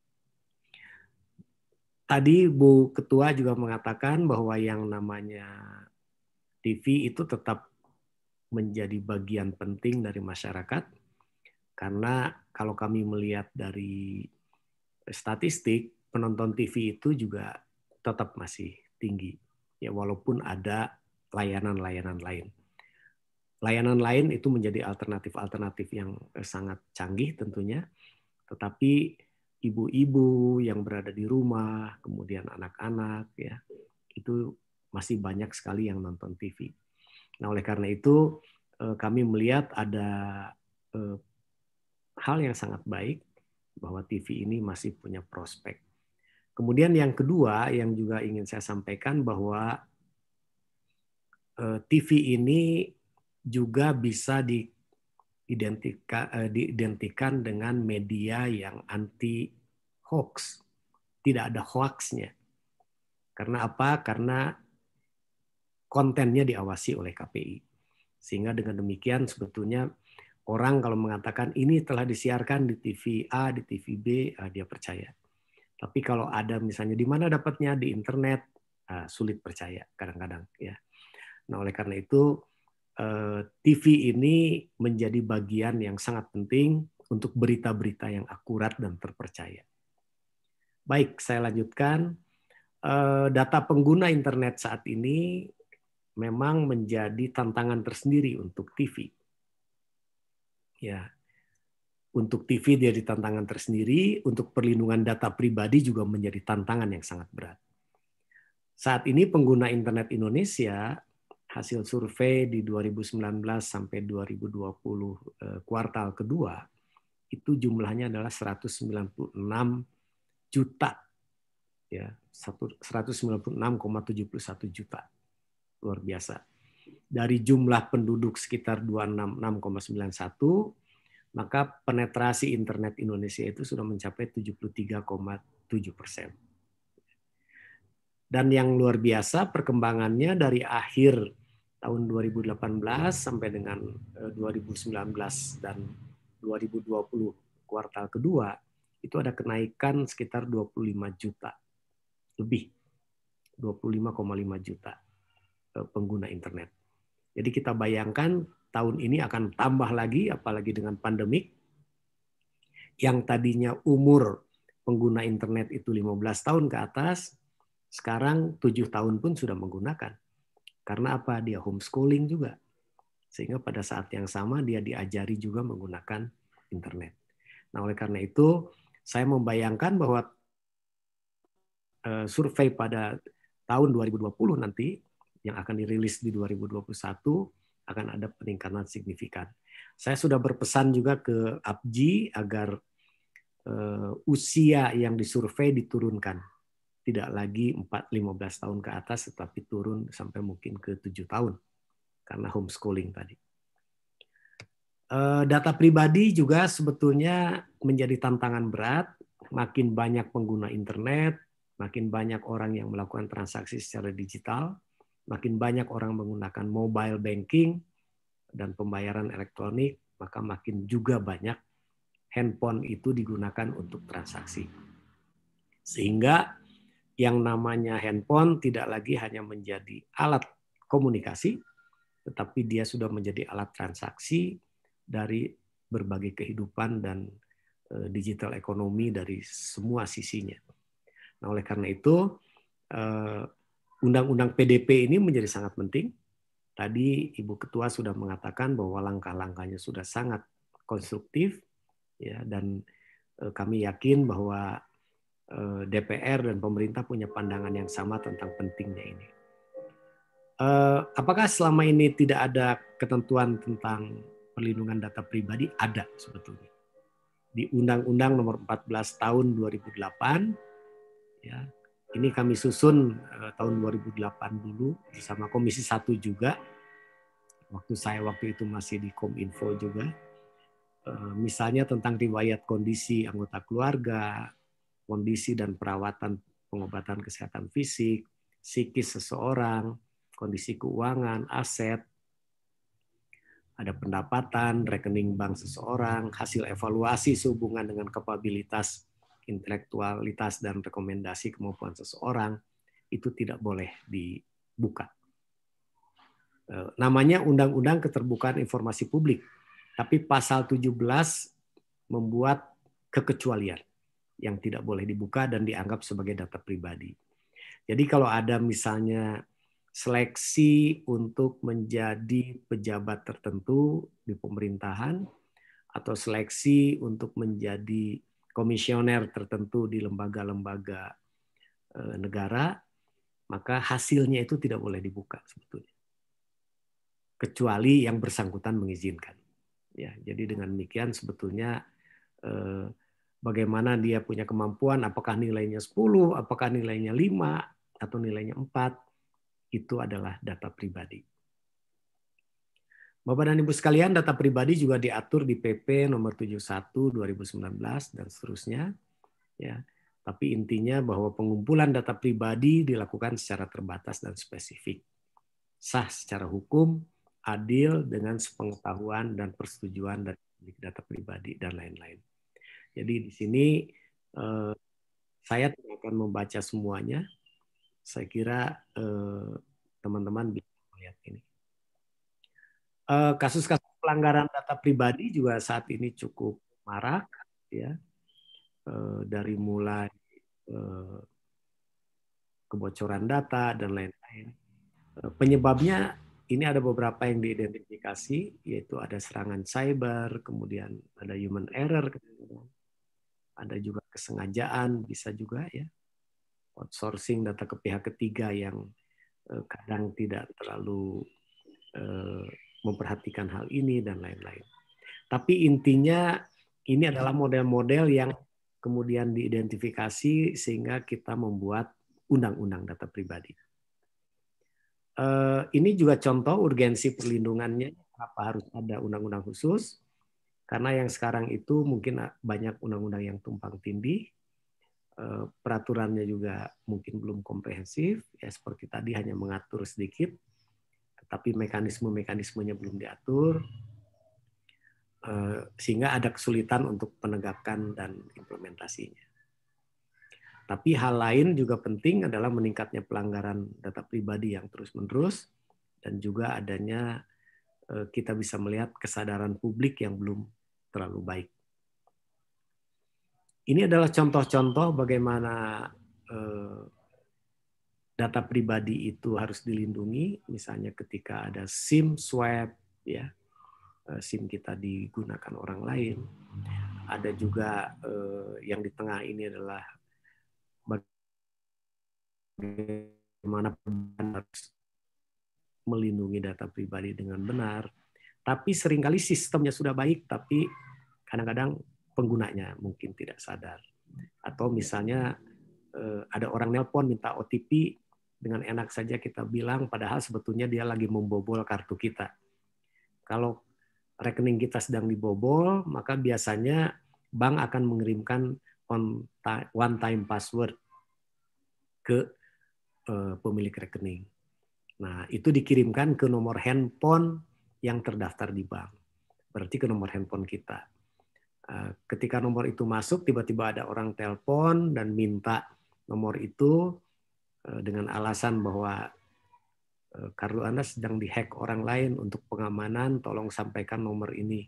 Tadi Bu Ketua juga mengatakan bahwa yang namanya TV itu tetap menjadi bagian penting dari masyarakat, karena kalau kami melihat dari statistik, penonton TV itu juga tetap masih tinggi, ya walaupun ada layanan-layanan lain. Layanan lain itu menjadi alternatif-alternatif yang sangat canggih tentunya, tetapi ibu-ibu yang berada di rumah, kemudian anak-anak, ya itu masih banyak sekali yang nonton TV. Nah, oleh karena itu kami melihat ada hal yang sangat baik bahwa TV ini masih punya prospek. Kemudian yang kedua yang juga ingin saya sampaikan bahwa TV ini juga bisa diidentikan dengan media yang anti hoax. Tidak ada hoaxnya. Karena apa? Karena kontennya diawasi oleh KPI. Sehingga dengan demikian sebetulnya orang kalau mengatakan ini telah disiarkan di TV A, di TV B, dia percaya. Tapi kalau ada misalnya di mana dapatnya di internet, sulit percaya kadang-kadang, ya. Nah, oleh karena itu TV ini menjadi bagian yang sangat penting untuk berita-berita yang akurat dan terpercaya. Baik, saya lanjutkan. Data pengguna internet saat ini memang menjadi tantangan tersendiri untuk TV. Ya, untuk TV jadi tantangan tersendiri, untuk perlindungan data pribadi juga menjadi tantangan yang sangat berat. Saat ini pengguna internet Indonesia, hasil survei di 2019 sampai 2020 kuartal kedua, itu jumlahnya adalah 196 juta. Ya, 196,71 juta. Luar biasa. Dari jumlah penduduk sekitar 266,91, maka penetrasi internet Indonesia itu sudah mencapai 73,7%. Dan yang luar biasa perkembangannya dari akhir tahun 2018 sampai dengan 2019 dan 2020 kuartal kedua, itu ada kenaikan sekitar 25 juta. Lebih 25,5 juta pengguna internet. Jadi kita bayangkan tahun ini akan tambah lagi, apalagi dengan pandemik, yang tadinya umur pengguna internet itu 15 tahun ke atas, sekarang 7 tahun pun sudah menggunakan. Karena apa? Dia homeschooling juga. Sehingga pada saat yang sama dia diajari juga menggunakan internet. Nah, oleh karena itu, saya membayangkan bahwa survei pada tahun 2020 nanti, yang akan dirilis di 2021, akan ada peningkatan signifikan. Saya sudah berpesan juga ke APJI agar usia yang disurvei diturunkan. Tidak lagi 15 tahun ke atas, tetapi turun sampai mungkin ke 7 tahun. Karena homeschooling tadi. Data pribadi juga sebetulnya menjadi tantangan berat. Makin banyak pengguna internet, makin banyak orang yang melakukan transaksi secara digital, makin banyak orang menggunakan mobile banking dan pembayaran elektronik, maka makin juga banyak handphone itu digunakan untuk transaksi. Sehingga yang namanya handphone tidak lagi hanya menjadi alat komunikasi, tetapi dia sudah menjadi alat transaksi dari berbagai kehidupan dan digital ekonomi dari semua sisinya. Nah, oleh karena itu Undang-Undang PDP ini menjadi sangat penting. Tadi Ibu Ketua sudah mengatakan bahwa langkah-langkahnya sudah sangat konstruktif, ya, dan kami yakin bahwa DPR dan pemerintah punya pandangan yang sama tentang pentingnya ini. Apakah selama ini tidak ada ketentuan tentang perlindungan data pribadi? Ada sebetulnya. Di Undang-Undang Nomor 14 Tahun 2008, ya, ini kami susun tahun 2008 dulu bersama Komisi 1 juga. Waktu itu masih di Kominfo juga. Misalnya tentang riwayat kondisi anggota keluarga, kondisi dan perawatan pengobatan kesehatan fisik, psikis seseorang, kondisi keuangan, aset, ada pendapatan, rekening bank seseorang, hasil evaluasi sehubungan dengan kapabilitas, intelektualitas, dan rekomendasi kemampuan seseorang, itu tidak boleh dibuka. Namanya Undang-Undang Keterbukaan Informasi Publik, tapi pasal 17 membuat kekecualian yang tidak boleh dibuka dan dianggap sebagai data pribadi. Jadi kalau ada misalnya seleksi untuk menjadi pejabat tertentu di pemerintahan atau seleksi untuk menjadi komisioner tertentu di lembaga-lembaga negara, maka hasilnya itu tidak boleh dibuka sebetulnya, kecuali yang bersangkutan mengizinkan. Ya, jadi dengan demikian sebetulnya bagaimana dia punya kemampuan, apakah nilainya 10, apakah nilainya 5, atau nilainya 4, itu adalah data pribadi. Bapak dan Ibu sekalian, data pribadi juga diatur di PP nomor 71 2019 dan seterusnya, ya. Tapi intinya bahwa pengumpulan data pribadi dilakukan secara terbatas dan spesifik, sah secara hukum, adil dengan sepengetahuan dan persetujuan dari data pribadi dan lain-lain. Jadi di sini saya tidak akan membaca semuanya. Saya kira teman-teman bisa melihat ini. Kasus-kasus pelanggaran data pribadi juga saat ini cukup marak, ya, dari mulai kebocoran data dan lain-lain. Penyebabnya ini ada beberapa yang diidentifikasi, yaitu ada serangan cyber, kemudian ada human error, ada juga kesengajaan, bisa juga, ya, outsourcing data ke pihak ketiga yang kadang tidak terlalu memperhatikan hal ini dan lain-lain. Tapi intinya ini adalah model-model yang kemudian diidentifikasi sehingga kita membuat undang-undang data pribadi. Ini juga contoh urgensi perlindungannya, kenapa harus ada undang-undang khusus, karena yang sekarang itu mungkin banyak undang-undang yang tumpang tindih, peraturannya juga mungkin belum komprehensif, ya, seperti tadi hanya mengatur sedikit, tapi mekanisme-mekanismenya belum diatur, sehingga ada kesulitan untuk penegakan dan implementasinya. Tapi hal lain juga penting adalah meningkatnya pelanggaran data pribadi yang terus-menerus, dan juga adanya kita bisa melihat kesadaran publik yang belum terlalu baik. Ini adalah contoh-contoh bagaimana data pribadi itu harus dilindungi, misalnya ketika ada SIM swab, ya, SIM kita digunakan orang lain. Ada juga yang di tengah ini adalah bagaimana harus melindungi data pribadi dengan benar. Tapi seringkali sistemnya sudah baik, tapi kadang-kadang penggunanya mungkin tidak sadar. Atau misalnya ada orang nelpon minta OTP, dengan enak saja kita bilang, padahal sebetulnya dia lagi membobol kartu kita. Kalau rekening kita sedang dibobol, maka biasanya bank akan mengirimkan one-time password ke pemilik rekening. Nah, itu dikirimkan ke nomor handphone yang terdaftar di bank. Berarti ke nomor handphone kita. Ketika nomor itu masuk, tiba-tiba ada orang telepon dan minta nomor itu dengan alasan bahwa kartu Anda sedang dihack orang lain, untuk pengamanan tolong sampaikan nomor ini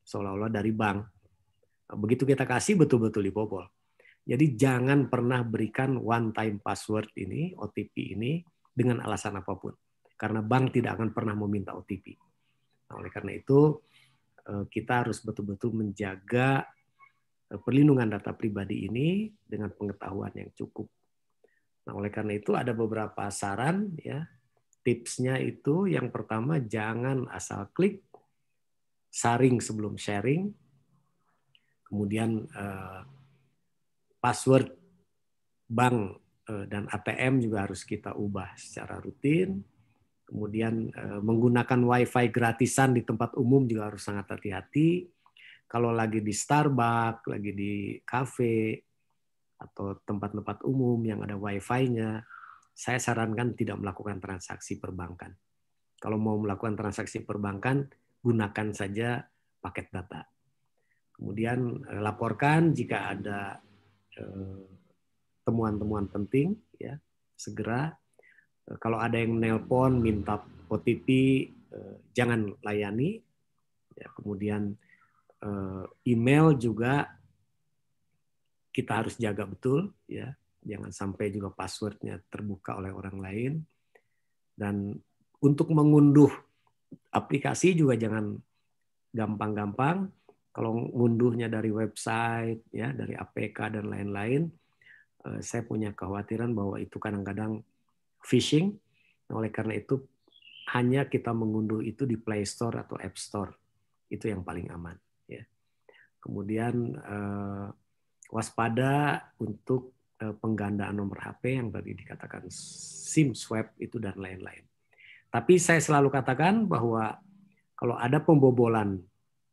seolah-olah dari bank. Begitu kita kasih betul-betul dibobol. Jadi jangan pernah berikan one time password ini, OTP ini dengan alasan apapun. Karena bank tidak akan pernah meminta OTP. Nah, oleh karena itu kita harus betul-betul menjaga perlindungan data pribadi ini dengan pengetahuan yang cukup. Nah, oleh karena itu ada beberapa saran ya. Tipsnya itu yang pertama, jangan asal klik, saring sebelum sharing. Kemudian password bank dan ATM juga harus kita ubah secara rutin. Kemudian menggunakan WiFi gratisan di tempat umum juga harus sangat hati-hati. Kalau lagi di Starbucks, lagi di kafe, atau tempat-tempat umum yang ada WiFi-nya, saya sarankan tidak melakukan transaksi perbankan. Kalau mau melakukan transaksi perbankan, gunakan saja paket data. Kemudian laporkan jika ada temuan-temuan penting, ya segera. Kalau ada yang nelpon minta OTP, jangan layani. Ya, kemudian email juga kita harus jaga betul, ya. Jangan sampai juga passwordnya terbuka oleh orang lain. Dan untuk mengunduh aplikasi juga jangan gampang-gampang. Kalau ngunduhnya dari website, ya, dari APK dan lain-lain, saya punya kekhawatiran bahwa itu kadang-kadang phishing. Oleh karena itu hanya kita mengunduh itu di Play Store atau App Store. Itu yang paling aman. Ya. Kemudian waspada untuk penggandaan nomor HP yang tadi dikatakan SIM swap itu dan lain-lain. Tapi saya selalu katakan bahwa kalau ada pembobolan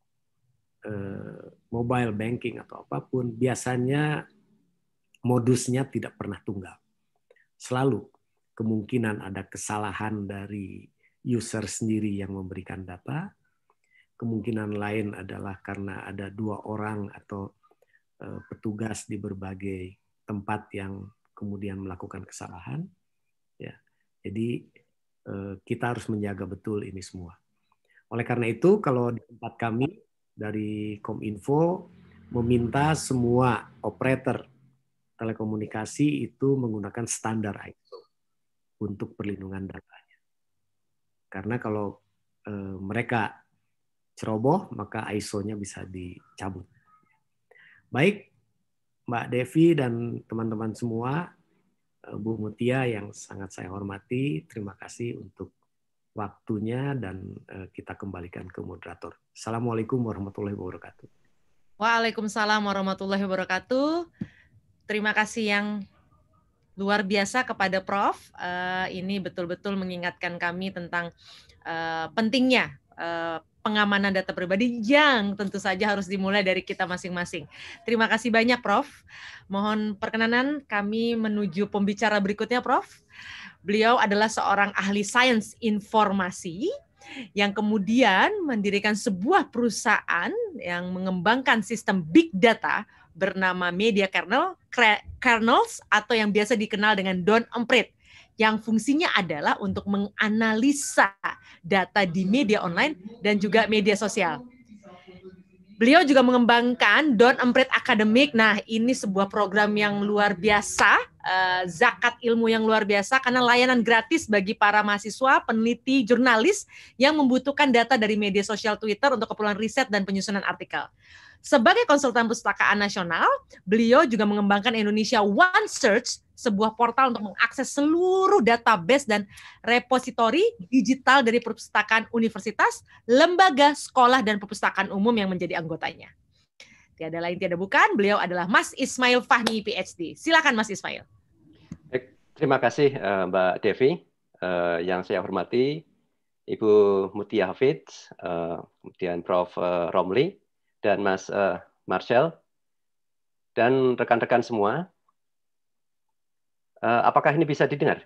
mobile banking atau apapun, biasanya modusnya tidak pernah tunggal. Selalu kemungkinan ada kesalahan dari user sendiri yang memberikan data. Kemungkinan lain adalah karena ada 2 orang atau petugas di berbagai tempat yang kemudian melakukan kesalahan. Ya, jadi kita harus menjaga betul ini semua. Oleh karena itu, kalau di tempat kami dari Kominfo meminta semua operator telekomunikasi itu menggunakan standar ISO untuk perlindungan datanya. Karena kalau mereka ceroboh, maka ISO-nya bisa dicabut. Baik, Mbak Devi dan teman-teman semua, Bu Mutia yang sangat saya hormati, terima kasih untuk waktunya dan kita kembalikan ke moderator. Assalamualaikum warahmatullahi wabarakatuh. Waalaikumsalam warahmatullahi wabarakatuh. Terima kasih yang luar biasa kepada Prof. Ini betul-betul mengingatkan kami tentang pentingnya pengamanan data pribadi yang tentu saja harus dimulai dari kita masing-masing. Terima kasih banyak, Prof. Mohon perkenanan kami menuju pembicara berikutnya, Prof. Beliau adalah seorang ahli sains informasi yang kemudian mendirikan sebuah perusahaan yang mengembangkan sistem big data bernama Media Kernels atau yang biasa dikenal dengan Don Emprit, yang fungsinya adalah untuk menganalisa data di media online dan juga media sosial. Beliau juga mengembangkan Don Emprit Academic. Nah, ini sebuah program yang luar biasa, zakat ilmu yang luar biasa karena layanan gratis bagi para mahasiswa, peneliti, jurnalis yang membutuhkan data dari media sosial Twitter untuk keperluan riset dan penyusunan artikel. Sebagai konsultan perpustakaan nasional, beliau juga mengembangkan Indonesia One Search, sebuah portal untuk mengakses seluruh database dan repositori digital dari perpustakaan universitas, lembaga, sekolah, dan perpustakaan umum yang menjadi anggotanya. Tiada lain tiada bukan, beliau adalah Mas Ismail Fahmi, PhD. Silakan Mas Ismail. Terima kasih Mbak Devi. Yang saya hormati Ibu Mutia Hafidz, kemudian Prof. Romli, dan Mas Marcel, dan rekan-rekan semua. Apakah ini bisa didengar?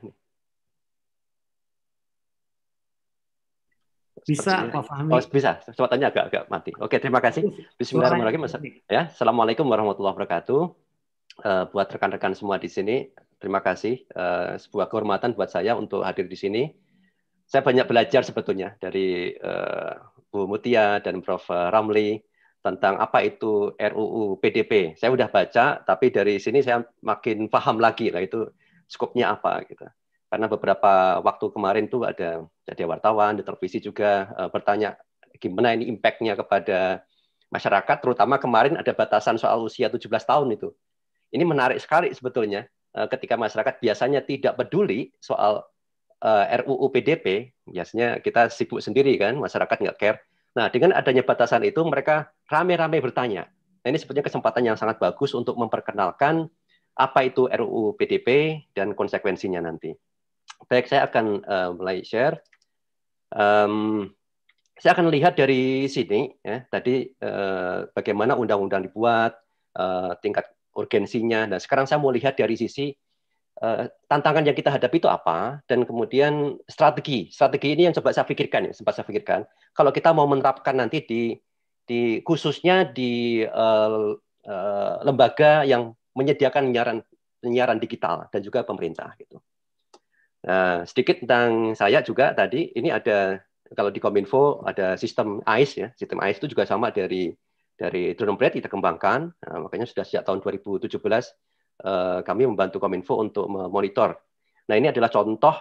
Bisa, Pak Fahmi. Oh, bisa. Suaranya agak mati. Oke, terima kasih. Bismillahirrahmanirrahim. Ya, Assalamualaikum warahmatullahi wabarakatuh. Buat rekan-rekan semua di sini, terima kasih. Sebuah kehormatan buat saya untuk hadir di sini. Saya banyak belajar sebetulnya dari Bu Mutia dan Prof. Ramli tentang apa itu RUU PDP. Saya udah baca, tapi dari sini saya makin paham lagi lah itu skopnya apa gitu. Karena beberapa waktu kemarin tuh ada wartawan di televisi juga bertanya gimana ini impact-nya kepada masyarakat, terutama kemarin ada batasan soal usia 17 tahun itu. Ini menarik sekali sebetulnya ketika masyarakat biasanya tidak peduli soal RUU PDP, biasanya kita sibuk sendiri kan, masyarakat nggak care. Nah, dengan adanya batasan itu, mereka rame-rame bertanya. Nah, ini sebetulnya kesempatan yang sangat bagus untuk memperkenalkan apa itu RUU PDP dan konsekuensinya nanti. Baik, saya akan mulai share. Saya akan lihat dari sini, ya, tadi bagaimana undang-undang dibuat, tingkat urgensinya. Nah, sekarang saya mau lihat dari sisi tantangan yang kita hadapi itu apa, dan kemudian strategi ini yang coba saya pikirkan, sempat saya pikirkan kalau kita mau menerapkan nanti di khususnya di lembaga yang menyediakan penyiaran digital dan juga pemerintah gitu. Nah, sedikit tentang saya juga tadi, ini ada kalau di Kominfo ada sistem AIS ya, sistem AIS itu juga sama dari Drone Emprit kita kembangkan, makanya sudah sejak tahun 2017 kami membantu Kominfo untuk memonitor. Nah, ini adalah contoh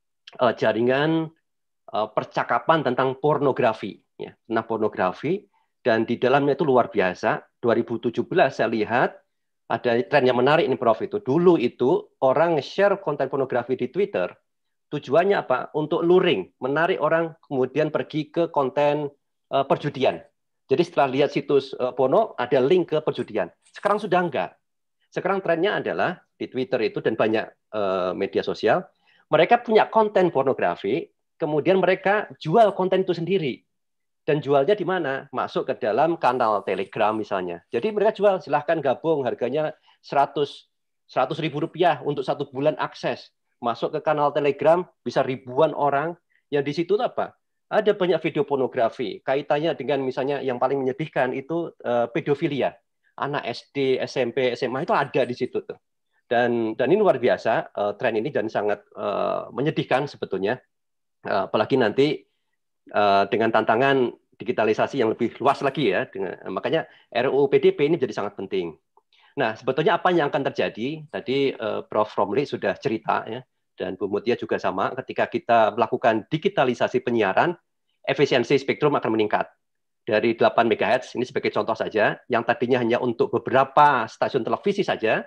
jaringan percakapan tentang pornografi, ya, tentang pornografi, dan di dalamnya itu luar biasa. 2017 saya lihat ada tren yang menarik ini, Prof. Itu dulu itu orang share konten pornografi di Twitter, tujuannya apa? Untuk luring, menarik orang kemudian pergi ke konten perjudian. Jadi setelah lihat situs porno, ada link ke perjudian. Sekarang sudah enggak. Sekarang trennya adalah di Twitter itu dan banyak media sosial, mereka punya konten pornografi, kemudian mereka jual konten itu sendiri. Dan jualnya di mana? Masuk ke dalam kanal Telegram misalnya. Jadi mereka jual, silahkan gabung, harganya 100.000 rupiah untuk 1 bulan akses. Masuk ke kanal Telegram, bisa ribuan orang. Yang di situ apa? Ada banyak video pornografi. Kaitannya dengan misalnya yang paling menyedihkan itu pedofilia. Anak SD, SMP, SMA itu ada di situ tuh. Dan ini luar biasa tren ini dan sangat menyedihkan sebetulnya. Apalagi nanti dengan tantangan digitalisasi yang lebih luas lagi ya. Makanya RUU PDP ini jadi sangat penting. Nah, sebetulnya apa yang akan terjadi? Tadi Prof. Romli sudah cerita ya, dan Bu Mutia juga sama. Ketika kita melakukan digitalisasi penyiaran, efisiensi spektrum akan meningkat. Dari 8 MHz, ini sebagai contoh saja, yang tadinya hanya untuk beberapa stasiun televisi saja,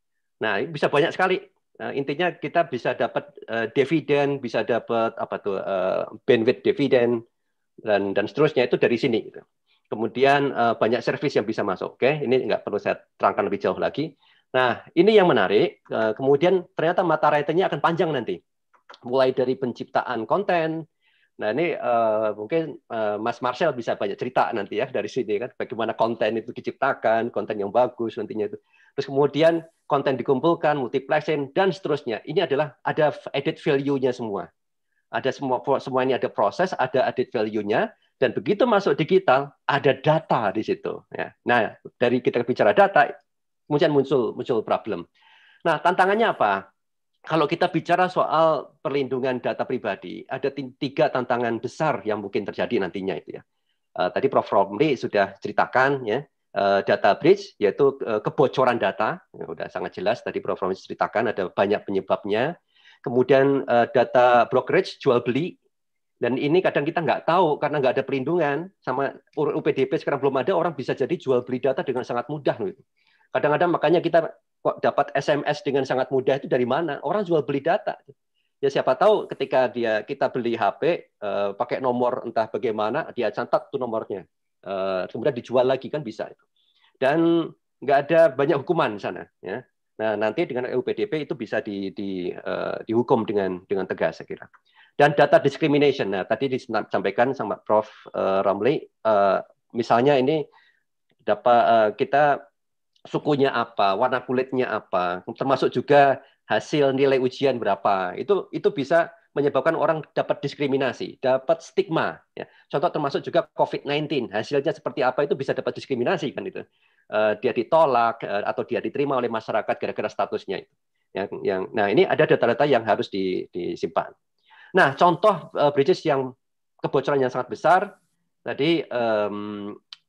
nah bisa banyak sekali. Intinya kita bisa dapat dividen, bisa dapat bandwidth dividen, dan seterusnya itu dari sini. Gitu. Kemudian banyak servis yang bisa masuk. Oke, ini nggak perlu saya terangkan lebih jauh lagi. Nah, ini yang menarik. Kemudian ternyata mata rantai-nya akan panjang nanti. Mulai dari penciptaan konten. Nah, ini mungkin Mas Marcel bisa banyak cerita nanti ya dari sini kan, bagaimana konten itu diciptakan, konten yang bagus nantinya itu. Terus kemudian konten dikumpulkan, multiplexing dan seterusnya. Ini adalah ada added value-nya semua. Ada semua ini ada proses, ada added value-nya, dan begitu masuk digital ada data di situ. Ya. Nah, dari kita bicara data, kemudian muncul problem. Nah, tantangannya apa? Kalau kita bicara soal perlindungan data pribadi, ada 3 tantangan besar yang mungkin terjadi nantinya itu ya. Tadi Prof. Romli sudah ceritakan ya, data breach yaitu kebocoran data, ya, udah sangat jelas tadi Prof. Romli ceritakan ada banyak penyebabnya. Kemudian data brokerage jual beli, dan ini kadang kita nggak tahu karena nggak ada perlindungan sama UPDP sekarang belum ada, orang bisa jadi jual beli data dengan sangat mudah. Kadang-kadang makanya kita kok dapat SMS dengan sangat mudah itu dari mana? Orang jual beli data. Ya siapa tahu ketika kita beli HP pakai nomor entah bagaimana, dia catat tuh nomornya. Kemudian dijual lagi kan bisa itu. Dan nggak ada banyak hukuman di sana ya. Nah, nanti dengan UPDP itu bisa dihukum dengan tegas saya kira. Dan data discrimination. Nah, tadi disampaikan sama Prof. Romli, misalnya ini kita sukunya apa, warna kulitnya apa, termasuk juga hasil nilai ujian berapa. Itu bisa menyebabkan orang dapat diskriminasi, dapat stigma. Ya. Contoh termasuk juga COVID-19, hasilnya seperti apa itu bisa dapat diskriminasi kan itu. Dia ditolak atau dia diterima oleh masyarakat gara-gara statusnya itu. Nah ini ada data-data yang harus disimpan. Nah contoh breaches yang kebocoran yang sangat besar tadi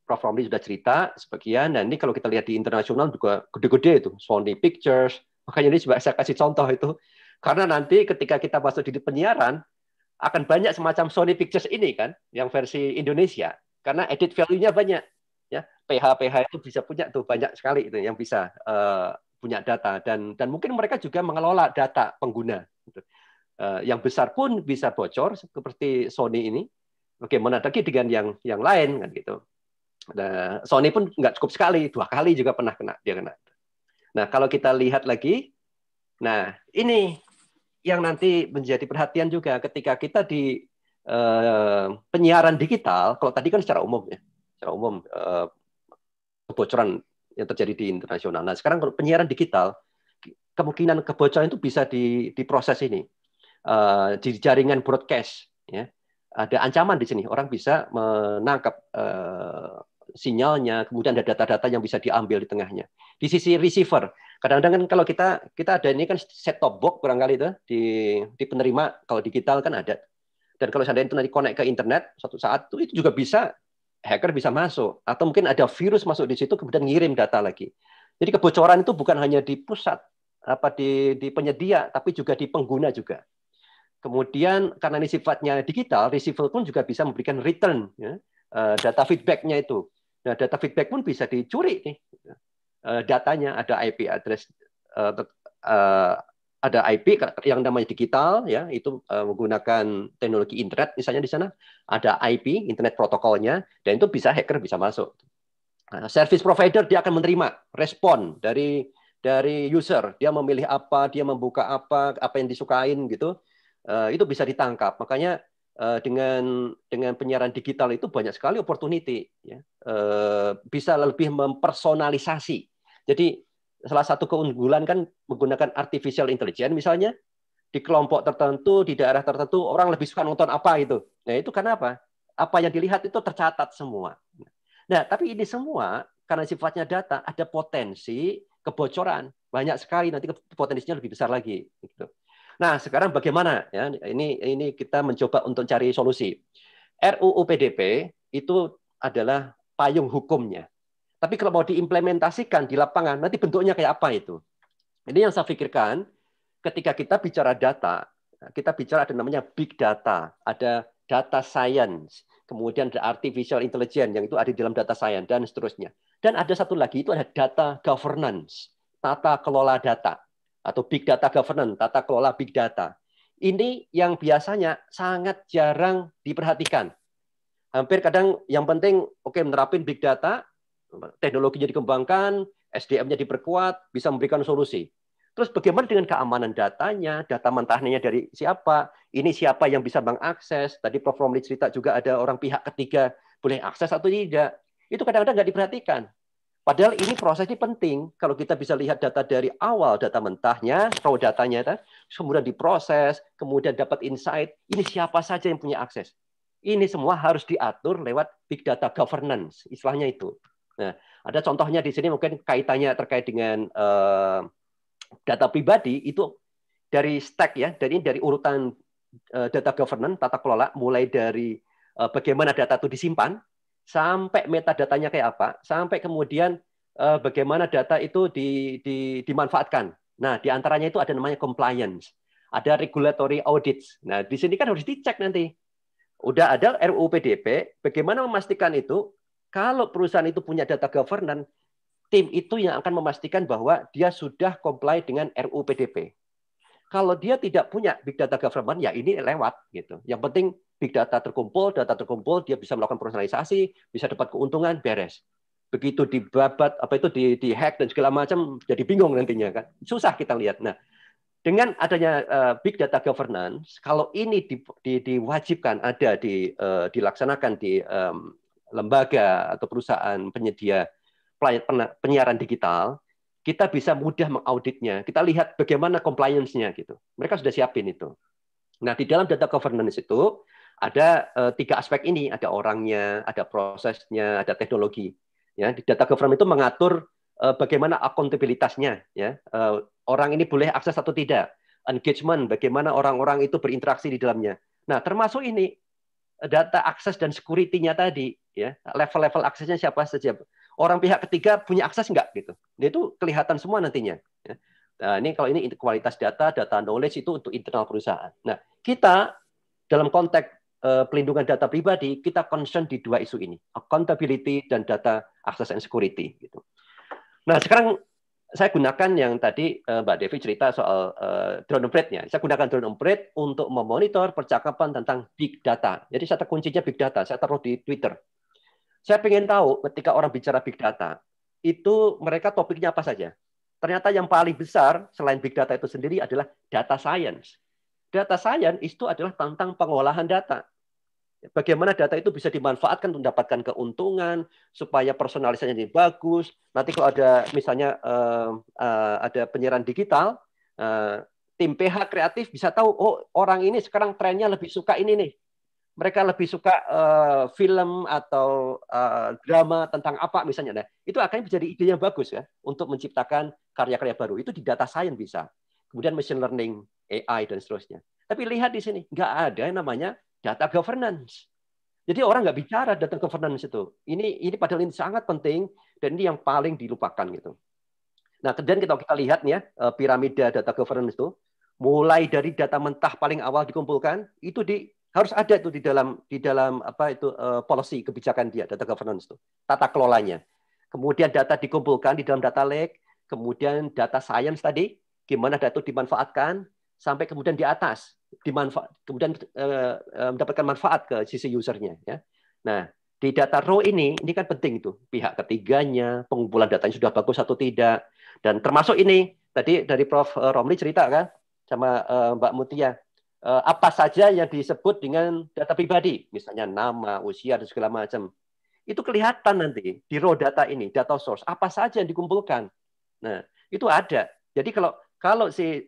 Prof. Romli sudah cerita sebagian, dan ini kalau kita lihat di internasional juga gede-gede itu, Sony Pictures, makanya ini juga saya kasih contoh itu, karena nanti ketika kita masuk di penyiaran, akan banyak semacam Sony Pictures ini kan, yang versi Indonesia, karena edit value-nya banyak, ya PH itu bisa punya tuh banyak sekali itu yang bisa punya data, dan mungkin mereka juga mengelola data pengguna. Gitu. Yang besar pun bisa bocor seperti Sony ini, bagaimana lagi dengan yang lain kan gitu. Nah, Sony pun nggak cukup sekali, 2 kali juga pernah dia kena. Nah, kalau kita lihat lagi, nah ini yang nanti menjadi perhatian juga ketika kita di penyiaran digital. Kalau tadi kan secara umum ya, secara umum kebocoran yang terjadi di internasional. Nah, sekarang kalau penyiaran digital, kemungkinan kebocoran itu bisa diproses ini di jaringan broadcast. Ya, ada ancaman di sini, orang bisa menangkap sinyalnya, kemudian ada data-data yang bisa diambil di tengahnya. Di sisi receiver, kadang-kadang kan kalau kita ada ini kan set top box barangkali itu di penerima, kalau digital kan ada. Dan kalau seandainya itu nanti connect ke internet, suatu saat itu juga bisa hacker bisa masuk, atau mungkin ada virus masuk di situ kemudian ngirim data lagi. Jadi kebocoran itu bukan hanya di pusat di penyedia, tapi juga di pengguna juga. Kemudian karena ini sifatnya digital, receiver pun juga bisa memberikan return ya, data feedback-nya itu. Nah, data feedback pun bisa dicuri nih. Datanya ada IP address, ada IP yang namanya digital ya, itu menggunakan teknologi internet misalnya di sana ada IP internet protokolnya, dan itu bisa hacker bisa masuk. Nah, service provider dia akan menerima respon dari user, dia memilih apa, dia membuka apa yang disukain gitu, itu bisa ditangkap. Makanya dengan penyiaran digital itu banyak sekali opportunity ya, bisa lebih mempersonalisasi. Jadi salah satu keunggulan kan menggunakan artificial intelligence misalnya, di kelompok tertentu, di daerah tertentu orang lebih suka nonton apa itu. Nah, itu karena apa? Apa yang dilihat itu tercatat semua. Nah, tapi ini semua karena sifatnya data, ada potensi kebocoran banyak sekali, nanti potensinya lebih besar lagi gitu. Nah, sekarang bagaimana ya? Ini kita mencoba untuk cari solusi. RUU PDP itu adalah payung hukumnya. Tapi kalau mau diimplementasikan di lapangan, nanti bentuknya kayak apa itu? Ini yang saya pikirkan, ketika kita bicara data, kita bicara ada namanya big data, ada data science, kemudian ada artificial intelligence, yang itu ada di dalam data science, dan seterusnya. Dan ada satu lagi, itu ada data governance, tata kelola data, atau big data governance, tata kelola big data. Ini yang biasanya sangat jarang diperhatikan. Hampir kadang yang penting, oke, menerapin big data, teknologinya dikembangkan, SDM-nya diperkuat, bisa memberikan solusi. Terus bagaimana dengan keamanan datanya, data mentahnya dari siapa, ini siapa yang bisa mengakses, tadi Prof. Romli cerita juga ada orang pihak ketiga boleh akses atau tidak, itu kadang-kadang nggak diperhatikan. Padahal ini prosesnya penting, kalau kita bisa lihat data dari awal, data mentahnya, raw datanya, kemudian diproses, kemudian dapat insight, ini siapa saja yang punya akses. Ini semua harus diatur lewat big data governance, istilahnya itu. Nah, ada contohnya di sini mungkin kaitannya terkait dengan data pribadi itu dari stack ya, dari urutan data governance, tata kelola, mulai dari bagaimana data itu disimpan, sampai metadatanya kayak apa, sampai kemudian bagaimana data itu dimanfaatkan. Nah, diantaranya itu ada namanya compliance, ada regulatory audits. Nah, di sini kan harus dicek nanti. Udah ada RUU PDP, bagaimana memastikan itu? Kalau perusahaan itu punya data governance, tim itu yang akan memastikan bahwa dia sudah comply dengan RUU PDP. Kalau dia tidak punya big data governance, ya ini lewat gitu. Yang penting big data terkumpul, dia bisa melakukan personalisasi, bisa dapat keuntungan, beres. Begitu dibabat, di-hack dan segala macam, jadi bingung nantinya kan. Susah kita lihat. Nah, dengan adanya big data governance, kalau ini diwajibkan ada dilaksanakan di lembaga atau perusahaan penyedia penyiaran digital, kita bisa mudah mengauditnya. Kita lihat bagaimana compliance-nya gitu. Mereka sudah siapin itu. Nah, di dalam data governance itu ada 3 aspek ini, ada orangnya, ada prosesnya, ada teknologi. Ya, di data governance itu mengatur bagaimana akuntabilitasnya, ya. Orang ini boleh akses atau tidak. Engagement, bagaimana orang-orang itu berinteraksi di dalamnya. Nah, termasuk ini data akses dan security-nya tadi, ya, level-level aksesnya siapa saja. Orang pihak ketiga punya akses nggak gitu. Itu kelihatan semua nantinya. Ya. Nah, ini kalau ini kualitas data, data knowledge itu untuk internal perusahaan. Nah, kita dalam konteks pelindungan data pribadi, kita concern di dua isu ini, accountability dan data access and security. Gitu. Nah, sekarang saya gunakan yang tadi Mbak Devi cerita soal drone emprit-nya. Saya gunakan drone emprit untuk memonitor percakapan tentang big data. Jadi kata kuncinya big data. Saya taruh di Twitter. Saya ingin tahu ketika orang bicara big data, itu mereka topiknya apa saja. Ternyata yang paling besar selain big data itu sendiri adalah data science. Data science itu adalah tentang pengolahan data. Bagaimana data itu bisa dimanfaatkan untuk mendapatkan keuntungan, supaya personalisasinya jadi bagus. Nanti kalau ada misalnya ada penyiaran digital, tim PH kreatif bisa tahu, oh orang ini sekarang trennya lebih suka ini nih. Mereka lebih suka film atau drama tentang apa misalnya. Nah, itu akan menjadi ide yang bagus ya untuk menciptakan karya-karya baru. Itu di data science bisa. Kemudian machine learning, AI, dan seterusnya. Tapi lihat di sini, nggak ada yang namanya data governance. Jadi orang nggak bicara data governance itu. Ini padahal ini sangat penting, dan ini yang paling dilupakan gitu. Nah, kemudian kita lihat nih ya, piramida data governance itu, mulai dari data mentah paling awal dikumpulkan, itu harus ada itu di dalam apa itu policy kebijakan dia, data governance itu, tata kelolanya. Kemudian data dikumpulkan di dalam data lake, kemudian data science tadi, gimana data itu dimanfaatkan, sampai kemudian di atas kemudian mendapatkan manfaat ke sisi usernya. Ya. Nah, di data raw ini kan penting itu pihak ketiganya, pengumpulan datanya sudah bagus atau tidak, dan termasuk ini tadi dari Prof. Romli cerita kan sama Mbak Mutia, apa saja yang disebut dengan data pribadi, misalnya nama, usia, dan segala macam. Itu kelihatan nanti di raw data ini, data source, apa saja yang dikumpulkan. Nah, itu ada. Jadi kalau si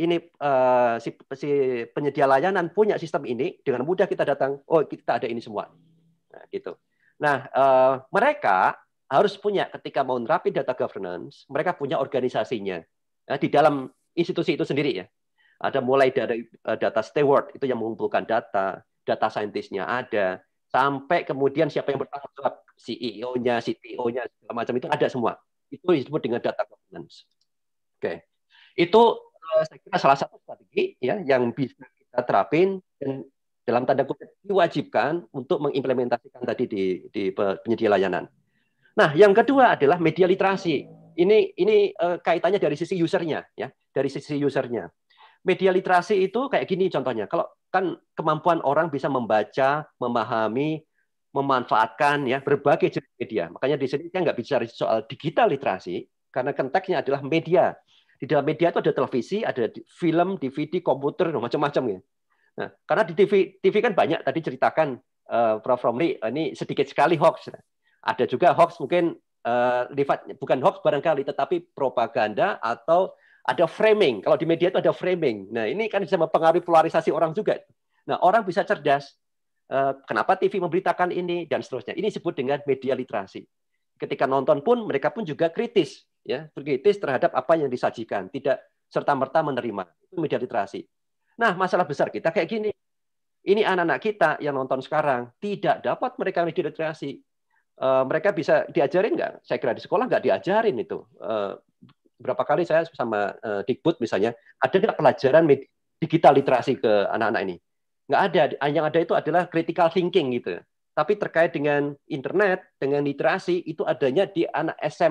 penyedia layanan punya sistem ini, dengan mudah kita datang, oh kita ada ini semua. Nah, gitu. Nah, mereka harus punya ketika mau nerapin data governance, mereka punya organisasinya di dalam institusi itu sendiri ya. Ada mulai dari data steward itu yang mengumpulkan data scientist-nya ada, sampai kemudian siapa yang bertanggung jawab, CEO-nya, CTO-nya, segala macam itu ada semua. Itu disebut dengan data governance. Oke, itu saya kira salah satu strategi ya yang bisa kita terapin dan dalam tanda kutip diwajibkan untuk mengimplementasikan tadi di penyedia layanan. Nah, yang kedua adalah media literasi. Ini kaitannya dari sisi usernya ya, dari sisi usernya. Media literasi itu kayak gini contohnya. Kalau kan kemampuan orang bisa membaca, memahami, memanfaatkan ya berbagai jenis media. Makanya di sini saya nggak bicara soal digital literasi karena konteksnya adalah media. Di dalam media itu ada televisi, ada film, DVD, komputer, macam-macam ya. Nah, karena di TV kan banyak tadi ceritakan Prof. Romli, ini sedikit sekali hoax. Ada juga hoax mungkin bukan hoax barangkali, tetapi propaganda atau ada framing. Kalau di media itu ada framing. Nah, ini kan bisa mempengaruhi polarisasi orang juga. Nah, orang bisa cerdas. Kenapa TV memberitakan ini dan seterusnya. Ini disebut dengan media literasi. Ketika nonton pun mereka pun juga kritis, ya, kritis terhadap apa yang disajikan, tidak serta-merta menerima. Itu media literasi. Nah, masalah besar kita kayak gini. Ini anak-anak kita yang nonton sekarang tidak dapat mereka media literasi. Mereka bisa diajarin nggak? Saya kira di sekolah nggak diajarin itu. Berapa kali saya sama Dikbud misalnya, ada nggak pelajaran digital literasi ke anak-anak ini? Nggak ada. Yang ada itu adalah critical thinking gitu. Tapi terkait dengan internet, dengan literasi, itu adanya di anak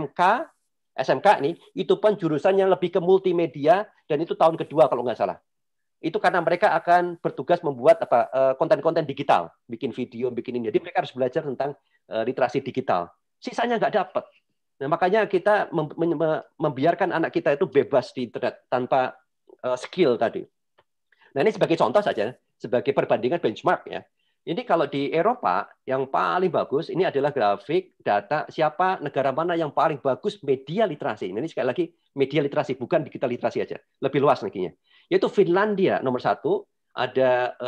SMK nih, itu pun jurusannya lebih ke multimedia, dan itu tahun kedua kalau nggak salah. Itu karena mereka akan bertugas membuat konten-konten digital, bikin video, bikin ini. Jadi mereka harus belajar tentang literasi digital. Sisanya nggak dapat. Nah, makanya kita membiarkan anak kita itu bebas di internet tanpa skill tadi. Nah, ini sebagai contoh saja, sebagai perbandingan benchmark ya. Ini kalau di Eropa yang paling bagus ini adalah grafik data siapa negara mana yang paling bagus media literasi. Ini sekali lagi media literasi bukan digital literasi aja, lebih luas lagi-nya. Yaitu Finlandia nomor 1, ada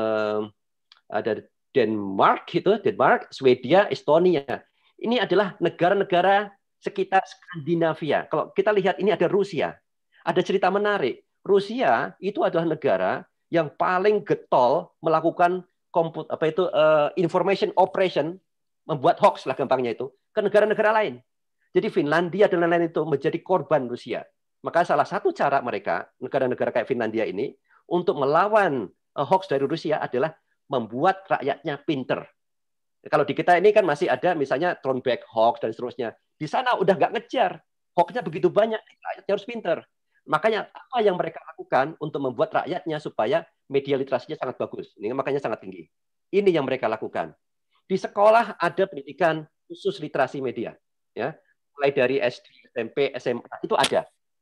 Denmark Swedia, Estonia. Ini adalah negara-negara sekitar Skandinavia. Kalau kita lihat ini ada Rusia. Ada cerita menarik. Rusia itu adalah negara yang paling getol melakukan information operation, membuat hoax lah gampangnya itu, ke negara-negara lain. Jadi Finlandia dan lain-lain itu menjadi korban Rusia. Maka salah satu cara mereka, negara-negara kayak Finlandia ini, untuk melawan hoax dari Rusia adalah membuat rakyatnya pinter. Kalau di kita ini kan masih ada misalnya Thornback hoax dan seterusnya. Di sana udah nggak ngejar. Hoaxnya begitu banyak, rakyatnya harus pinter. Makanya apa yang mereka lakukan untuk membuat rakyatnya supaya media literasinya sangat bagus. Ini makanya sangat tinggi. Ini yang mereka lakukan. Di sekolah ada pendidikan khusus literasi media, ya, mulai dari SD, SMP, SMA itu ada.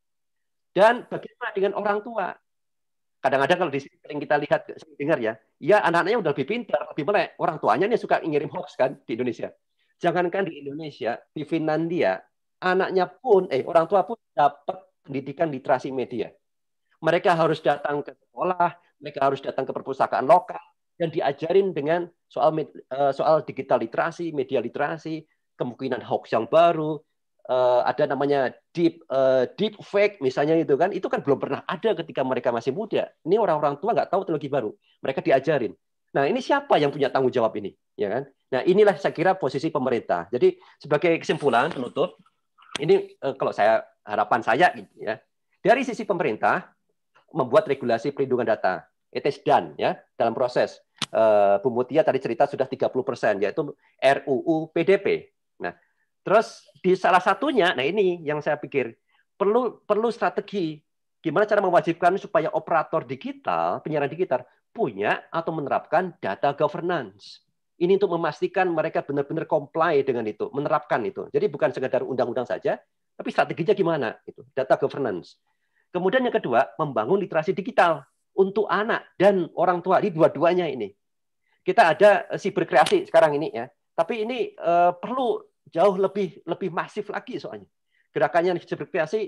Dan bagaimana dengan orang tua? Kadang-kadang kalau di sini sering kita lihat, sering dengar ya anak-anaknya udah lebih pintar, lebih melek. Orang tuanya nih suka ngirim hoax kan di Indonesia. Jangankan di Indonesia, di Finlandia, anaknya pun, orang tua pun dapat pendidikan literasi media. Mereka harus datang ke sekolah, mereka harus datang ke perpustakaan lokal, dan diajarin dengan soal digital literasi, media literasi, kemungkinan hoax yang baru, ada namanya deep fake misalnya itu kan belum pernah ada ketika mereka masih muda. Ini orang-orang tua nggak tahu teknologi baru, mereka diajarin. Nah ini siapa yang punya tanggung jawab ini, ya kan? Nah inilah saya kira posisi pemerintah. Jadi sebagai kesimpulan penutup, ini kalau harapan saya gitu ya, dari sisi pemerintah membuat regulasi perlindungan data. It is done ya dalam proses. Bu Mutia tadi cerita sudah 30%, yaitu RUU PDP. Nah, terus di salah satunya, nah ini yang saya pikir perlu strategi gimana cara mewajibkan supaya operator digital, penyiaran digital punya atau menerapkan data governance. Ini untuk memastikan mereka benar-benar comply dengan itu, menerapkan itu. Jadi bukan sekedar undang-undang saja, tapi strateginya gimana itu, data governance. Kemudian yang kedua, membangun literasi digital untuk anak dan orang tua, di dua-duanya ini. Kita ada siberkreasi sekarang ini ya, tapi ini perlu jauh lebih masif lagi soalnya. Gerakannya siberkreasi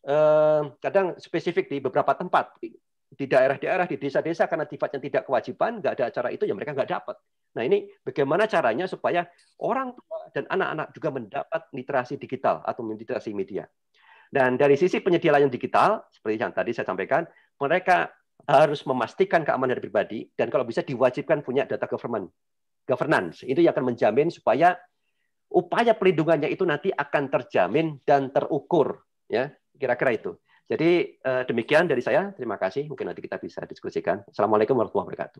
kadang spesifik di beberapa tempat, di daerah-daerah, di desa-desa karena sifatnya tidak kewajiban, nggak ada acara itu ya mereka nggak dapat. Nah ini bagaimana caranya supaya orang tua dan anak-anak juga mendapat literasi digital atau literasi media. Dan dari sisi penyedia layanan digital, seperti yang tadi saya sampaikan, mereka harus memastikan keamanan data pribadi dan kalau bisa diwajibkan punya data governance. Itu yang akan menjamin supaya upaya pelindungannya itu nanti akan terjamin dan terukur. Ya, kira-kira itu. Jadi demikian dari saya. Terima kasih. Mungkin nanti kita bisa diskusikan. Assalamualaikum warahmatullahi wabarakatuh.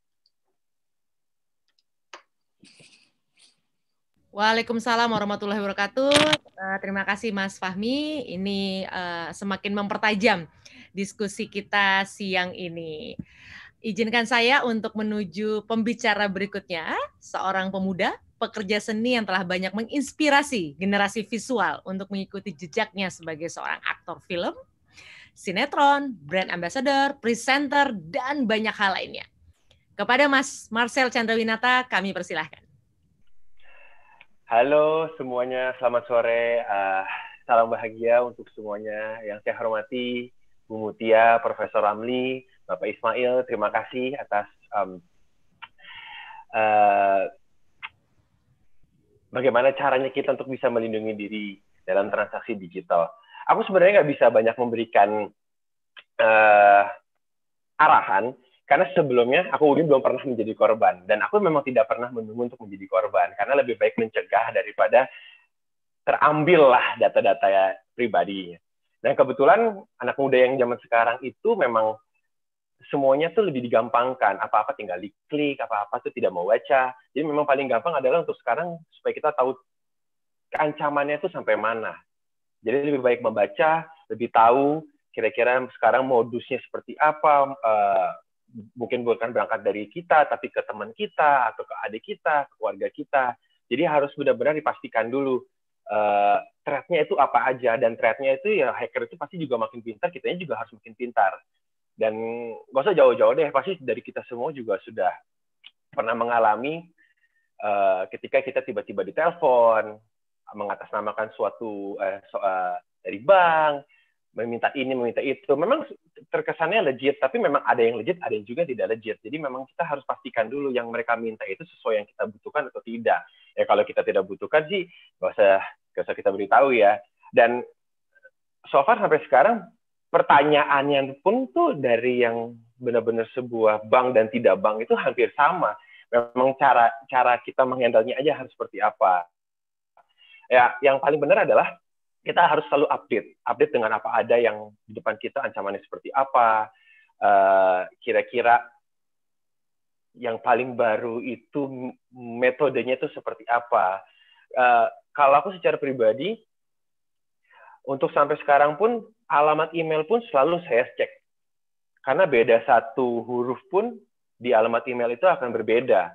Waalaikumsalam warahmatullahi wabarakatuh. Terima kasih Mas Fahmi. Ini semakin mempertajam diskusi kita siang ini. Izinkan saya untuk menuju pembicara berikutnya, seorang pemuda pekerja seni yang telah banyak menginspirasi generasi visual untuk mengikuti jejaknya sebagai seorang aktor film, sinetron, brand ambassador, presenter, dan banyak hal lainnya. Kepada Mas Marcel Chandrawinata, kami persilahkan. Halo semuanya, selamat sore. Salam bahagia untuk semuanya yang saya hormati, Bu Mutia, Profesor Ramli, Bapak Ismail. Terima kasih atas bagaimana caranya kita untuk bisa melindungi diri dalam transaksi digital. Aku sebenarnya nggak bisa banyak memberikan arahan, karena sebelumnya aku belum pernah menjadi korban, dan aku memang tidak pernah menunggu untuk menjadi korban, karena lebih baik mencegah daripada terambillah data-data pribadinya. Dan kebetulan anak muda yang zaman sekarang itu memang semuanya tuh lebih digampangkan, apa-apa tinggal diklik, apa-apa tuh tidak mau baca. Jadi memang paling gampang adalah untuk sekarang supaya kita tahu ancamannya itu sampai mana. Jadi lebih baik membaca, lebih tahu kira-kira sekarang modusnya seperti apa, mungkin bukan berangkat dari kita, tapi ke teman kita, atau ke adik kita, ke keluarga kita. Jadi harus benar-benar dipastikan dulu threat-nya itu apa aja, dan threat-nya itu ya hacker itu pasti juga makin pintar, kitanya juga harus makin pintar. Dan nggak usah jauh-jauh deh, pasti dari kita semua juga sudah pernah mengalami ketika kita tiba-tiba ditelepon, mengatasnamakan suatu dari bank, meminta ini, meminta itu. Memang terkesannya legit, tapi memang ada yang legit, ada yang juga tidak legit. Jadi memang kita harus pastikan dulu yang mereka minta itu sesuai yang kita butuhkan atau tidak. Ya kalau kita tidak butuhkan sih, nggak usah kita beritahu ya. Dan so far sampai sekarang, pertanyaannya pun tuh dari yang benar-benar sebuah bank dan tidak bank itu hampir sama. Memang cara kita menghandle-nya aja harus seperti apa. Ya, yang paling benar adalah kita harus selalu update dengan apa ada yang di depan kita, ancamannya seperti apa, kira-kira yang paling baru itu metodenya itu seperti apa. Kalau aku secara pribadi, untuk sampai sekarang pun alamat email pun selalu saya cek, karena beda satu huruf pun di alamat email itu akan berbeda.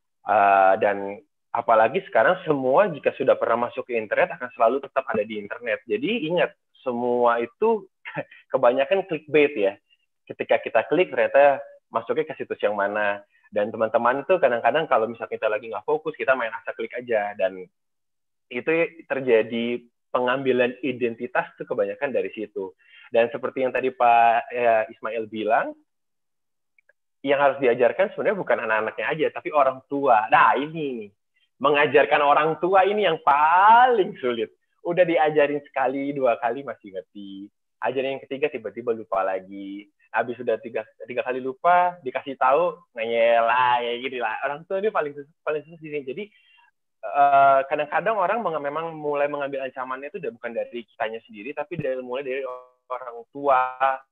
Dan apalagi sekarang semua jika sudah pernah masuk ke internet akan selalu tetap ada di internet. Jadi ingat, semua itu kebanyakan clickbait ya. Ketika kita klik ternyata masuknya ke situs yang mana. Dan teman-teman itu kadang-kadang kalau misalnya kita lagi nggak fokus, kita main asal klik aja. Dan itu terjadi pengambilan identitas itu kebanyakan dari situ. Dan seperti yang tadi Pak Ismail bilang, yang harus diajarkan sebenarnya bukan anak-anaknya aja, tapi orang tua. Nah, ini mengajarkan orang tua ini yang paling sulit. Udah diajarin sekali, 2 kali masih ngerti. Ajarin yang ketiga tiba-tiba lupa lagi. Habis sudah tiga kali lupa, dikasih tahu ngeyel lah, ya gitu lah. Orang tua ini paling susah sih. Jadi kadang-kadang orang memang mulai mengambil ancamannya itu udah bukan dari kitanya sendiri, tapi mulai dari orang tua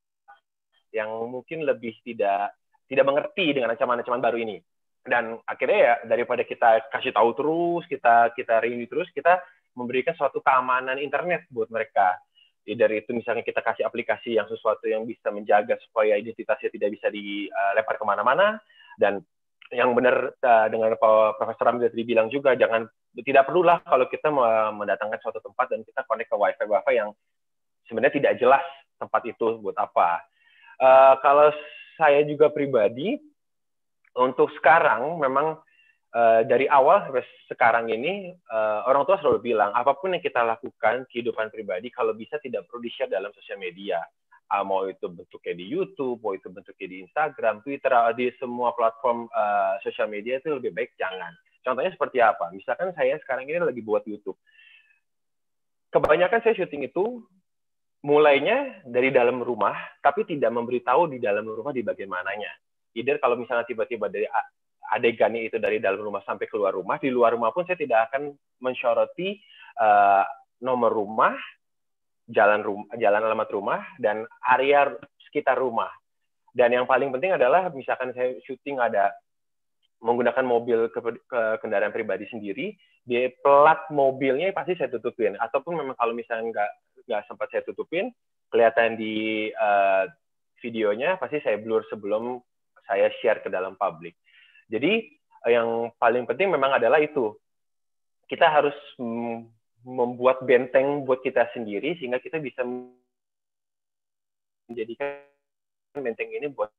yang mungkin lebih tidak mengerti dengan ancaman-ancaman baru ini. Dan akhirnya ya daripada kita kasih tahu terus, kita reuni terus, kita memberikan suatu keamanan internet buat mereka. Dari itu misalnya kita kasih aplikasi yang sesuatu yang bisa menjaga supaya identitasnya tidak bisa dilempar kemana-mana. Dan yang benar dengan Profesor Ramli tadi bilang juga, tidak perlulah kalau kita mendatangkan suatu tempat dan kita connect ke wifi yang sebenarnya tidak jelas tempat itu buat apa. Kalau saya juga pribadi, untuk sekarang memang dari awal sampai sekarang ini, orang tua selalu bilang, apapun yang kita lakukan, kehidupan pribadi, kalau bisa tidak perlu di-share dalam sosial media. Mau itu bentuknya di YouTube, mau itu bentuknya di Instagram, Twitter, di semua platform sosial media itu lebih baik jangan. Contohnya seperti apa? Misalkan saya sekarang ini lagi buat YouTube. Kebanyakan saya syuting itu mulainya dari dalam rumah, tapi tidak memberitahu di dalam rumah di bagian mananya. Either kalau misalnya tiba-tiba dari adegannya itu dari dalam rumah sampai keluar rumah, di luar rumah pun saya tidak akan mensoroti nomor rumah, jalan alamat rumah, dan area sekitar rumah. Dan yang paling penting adalah misalkan saya syuting ada menggunakan mobil ke kendaraan pribadi sendiri, di plat mobilnya pasti saya tutupin. Ataupun memang kalau misalnya nggak sempat saya tutupin, kelihatan di videonya pasti saya blur sebelum saya share ke dalam publik. Jadi yang paling penting memang adalah itu, kita harus membuat benteng buat kita sendiri sehingga kita bisa menjadikan benteng ini buat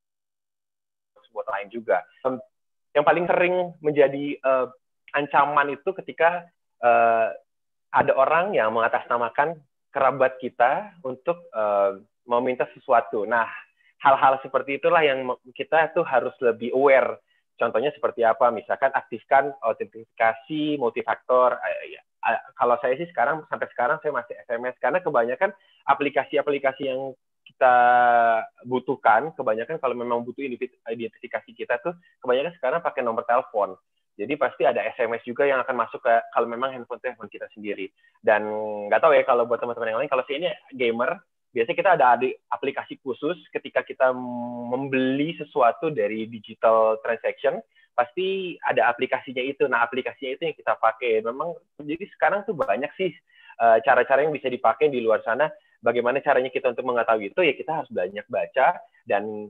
lain juga. Yang paling sering menjadi ancaman itu ketika ada orang yang mengatasnamakan kerabat kita untuk meminta sesuatu. Nah, hal-hal seperti itulah yang kita tuh harus lebih aware. Contohnya seperti apa? Misalkan aktifkan autentifikasi multifaktor. Kalau saya sih sampai sekarang saya masih SMS, karena kebanyakan aplikasi-aplikasi yang kita butuhkan, kebanyakan kalau memang butuh identifikasi kita tuh, kebanyakan sekarang pakai nomor telepon. Jadi pasti ada SMS juga yang akan masuk ke kalau memang handphone kita sendiri. Dan nggak tahu ya kalau buat teman-teman yang lain, kalau saya ini gamer, biasanya kita ada aplikasi khusus ketika kita membeli sesuatu dari digital transaction, pasti ada aplikasinya itu. Nah, aplikasinya itu yang kita pakai. Memang jadi sekarang tuh banyak sih cara-cara yang bisa dipakai di luar sana. Bagaimana caranya kita untuk mengetahui itu? Ya kita harus banyak baca dan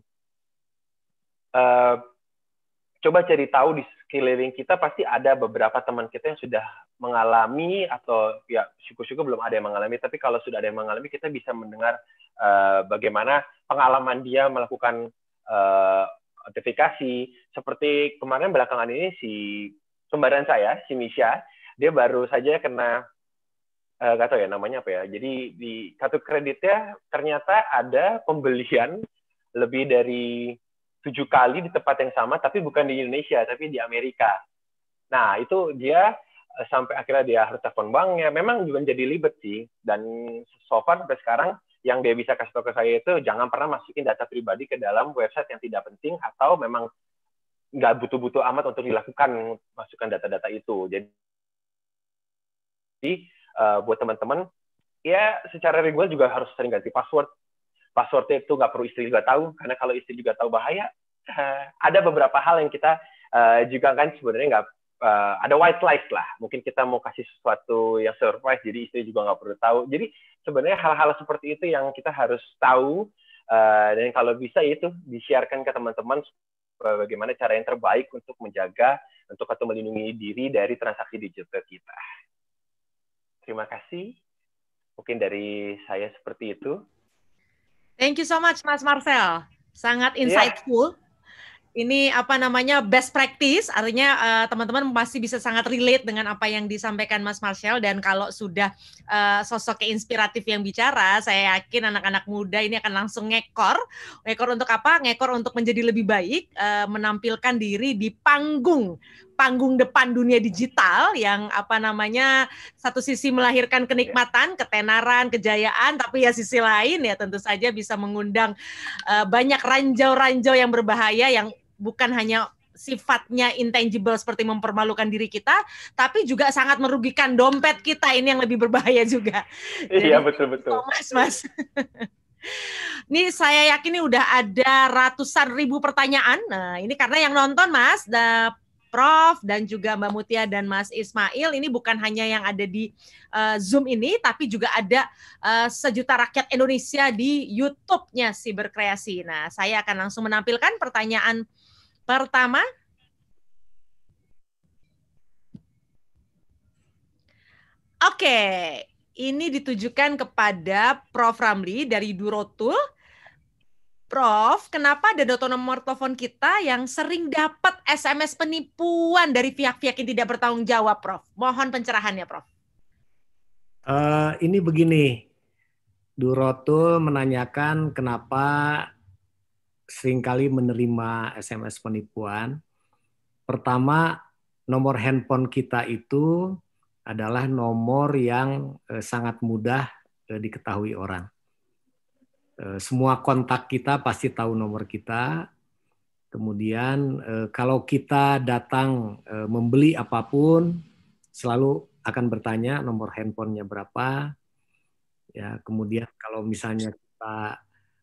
coba cari tahu di sekeliling kita, pasti ada beberapa teman kita yang sudah mengalami, atau ya syukur-syukur belum ada yang mengalami, tapi kalau sudah ada yang mengalami, kita bisa mendengar bagaimana pengalaman dia melakukan autentifikasi. Seperti kemarin belakangan ini si kembaran saya, si Misha, dia baru saja kena, nggak tahu ya namanya apa ya, jadi di kartu kreditnya ternyata ada pembelian lebih dari 7 kali di tempat yang sama, tapi bukan di Indonesia, tapi di Amerika. Nah, itu dia sampai akhirnya dia harus telepon banknya. Memang juga jadi ribet sih. Dan so far sampai sekarang, yang dia bisa kasih tahu ke saya itu, jangan pernah masukin data pribadi ke dalam website yang tidak penting, atau memang nggak butuh-butuh amat untuk dilakukan masukkan data-data itu. Jadi buat teman-teman, ya secara reguler juga harus sering ganti password. Passwordnya itu nggak perlu istri juga tahu, karena kalau istri juga tahu bahaya. Ada beberapa hal yang kita juga kan sebenarnya nggak ada white lies lah. Mungkin kita mau kasih sesuatu yang surprise, jadi istri juga nggak perlu tahu. Jadi sebenarnya hal-hal seperti itu yang kita harus tahu, dan kalau bisa itu di-sharekan ke teman-teman bagaimana cara yang terbaik untuk menjaga, atau melindungi diri dari transaksi digital kita. Terima kasih. Mungkin dari saya seperti itu. Thank you so much, Mas Marcel. Sangat insightful. Ini best practice, artinya teman-teman masih bisa sangat relate dengan apa yang disampaikan Mas Marcel, dan kalau sudah sosok inspiratif yang bicara, saya yakin anak-anak muda ini akan langsung ngekor untuk apa? Ngekor untuk menjadi lebih baik, menampilkan diri di panggung depan dunia digital yang satu sisi melahirkan kenikmatan, ketenaran, kejayaan, tapi ya sisi lain ya tentu saja bisa mengundang banyak ranjau-ranjau yang berbahaya yang bukan hanya sifatnya intangible seperti mempermalukan diri kita, tapi juga sangat merugikan dompet kita, ini yang lebih berbahaya juga. Iya, betul-betul. Mas. Ini saya yakin ini udah ada ratusan ribu pertanyaan. Nah, ini karena yang nonton Mas, Prof dan juga Mbak Mutia dan Mas Ismail, ini bukan hanya yang ada di Zoom ini, tapi juga ada sejuta rakyat Indonesia di YouTube-nya Siberkreasi. Nah, saya akan langsung menampilkan pertanyaan pertama. Oke, ini ditujukan kepada Prof. Ramli dari Durotul. Prof, kenapa ada nomor telepon kita yang sering dapat SMS penipuan dari pihak-pihak yang tidak bertanggung jawab, Prof? Mohon pencerahannya, Prof. Ini begini, Durotul menanyakan kenapa seringkali menerima SMS penipuan. Pertama, nomor handphone kita itu adalah nomor yang sangat mudah diketahui orang. Semua kontak kita pasti tahu nomor kita. Kemudian kalau kita datang membeli apapun, selalu akan bertanya nomor handphonenya berapa. Ya, kemudian kalau misalnya kita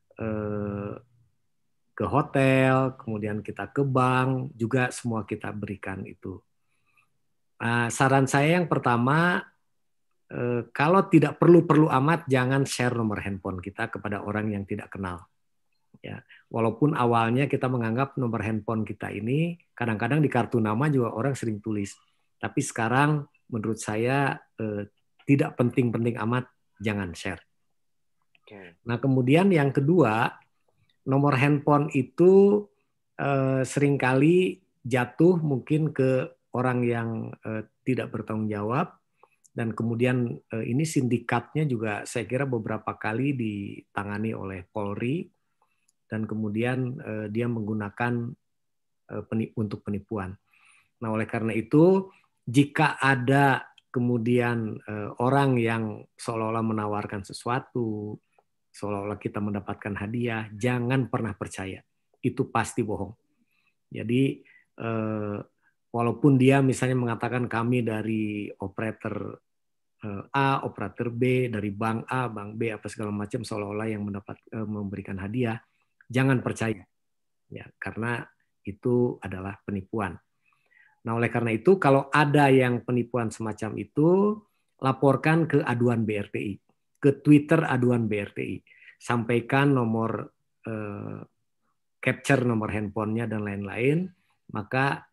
ke hotel, kemudian kita ke bank, juga semua kita berikan itu. Saran saya yang pertama, kalau tidak perlu amat, jangan share nomor handphone kita kepada orang yang tidak kenal. Ya, walaupun awalnya kita menganggap nomor handphone kita ini, kadang-kadang di kartu nama juga orang sering tulis. Tapi sekarang menurut saya tidak penting-penting amat, jangan share. Nah, kemudian yang kedua, nomor handphone itu seringkali jatuh mungkin ke orang yang tidak bertanggung jawab, dan kemudian ini sindikatnya juga saya kira beberapa kali ditangani oleh Polri, dan kemudian dia menggunakan untuk penipuan. Nah, oleh karena itu, jika ada kemudian orang yang seolah-olah menawarkan sesuatu, seolah-olah kita mendapatkan hadiah, jangan pernah percaya. Itu pasti bohong. Jadi, walaupun dia misalnya mengatakan kami dari operator A, operator B, dari bank A, bank B, apa segala macam, seolah-olah yang memberikan hadiah, jangan percaya, ya, karena itu adalah penipuan. Nah, oleh karena itu, kalau ada yang penipuan semacam itu, laporkan ke aduan BRTI, ke Twitter aduan BRTI, sampaikan nomor capture nomor handphonenya dan lain-lain, maka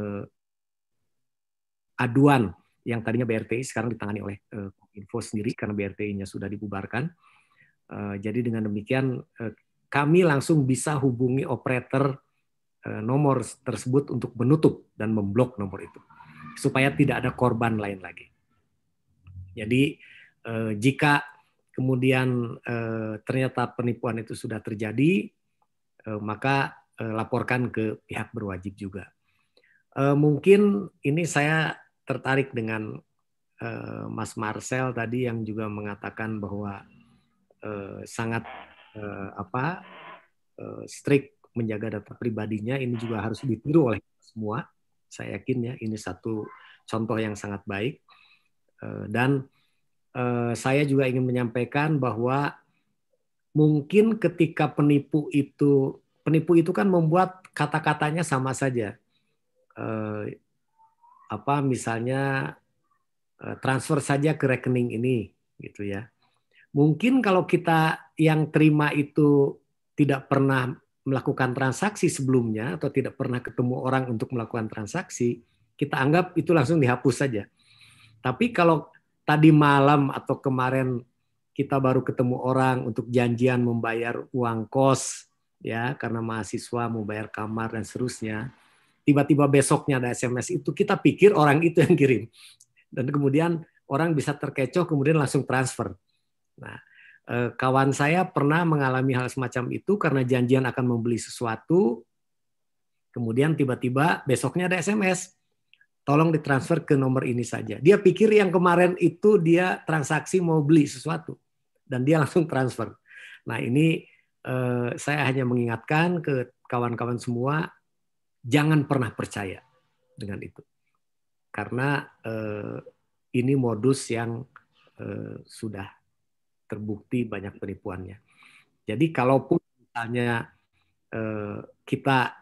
aduan yang tadinya BRTI sekarang ditangani oleh Kominfo sendiri karena BRTI-nya sudah dibubarkan. Jadi dengan demikian kami langsung bisa hubungi operator nomor tersebut untuk menutup dan memblok nomor itu supaya tidak ada korban lain lagi. Jadi jika kemudian ternyata penipuan itu sudah terjadi, maka laporkan ke pihak berwajib juga. Mungkin ini saya tertarik dengan Mas Marcel tadi yang juga mengatakan bahwa sangat strict menjaga data pribadinya ini juga harus ditiru oleh semua. Saya yakin ya ini satu contoh yang sangat baik. Dan saya juga ingin menyampaikan bahwa mungkin ketika penipu itu kan membuat kata-katanya sama saja. Misalnya transfer saja ke rekening ini gitu ya. Mungkin kalau kita yang terima itu tidak pernah melakukan transaksi sebelumnya atau tidak pernah ketemu orang untuk melakukan transaksi, kita anggap itu langsung dihapus saja. Tapi kalau tadi malam atau kemarin kita baru ketemu orang untuk janjian membayar uang kos ya karena mahasiswa mau bayar kamar dan seterusnya, tiba-tiba besoknya ada SMS itu, kita pikir orang itu yang kirim. Dan kemudian orang bisa terkecoh kemudian langsung transfer. Nah, kawan saya pernah mengalami hal semacam itu karena janjian akan membeli sesuatu, kemudian tiba-tiba besoknya ada SMS, tolong ditransfer ke nomor ini saja. Dia pikir yang kemarin itu dia transaksi mau beli sesuatu, dan dia langsung transfer. Nah ini saya hanya mengingatkan ke kawan-kawan semua, jangan pernah percaya dengan itu. Karena ini modus yang sudah terbukti banyak penipuannya. Jadi kalaupun misalnya kita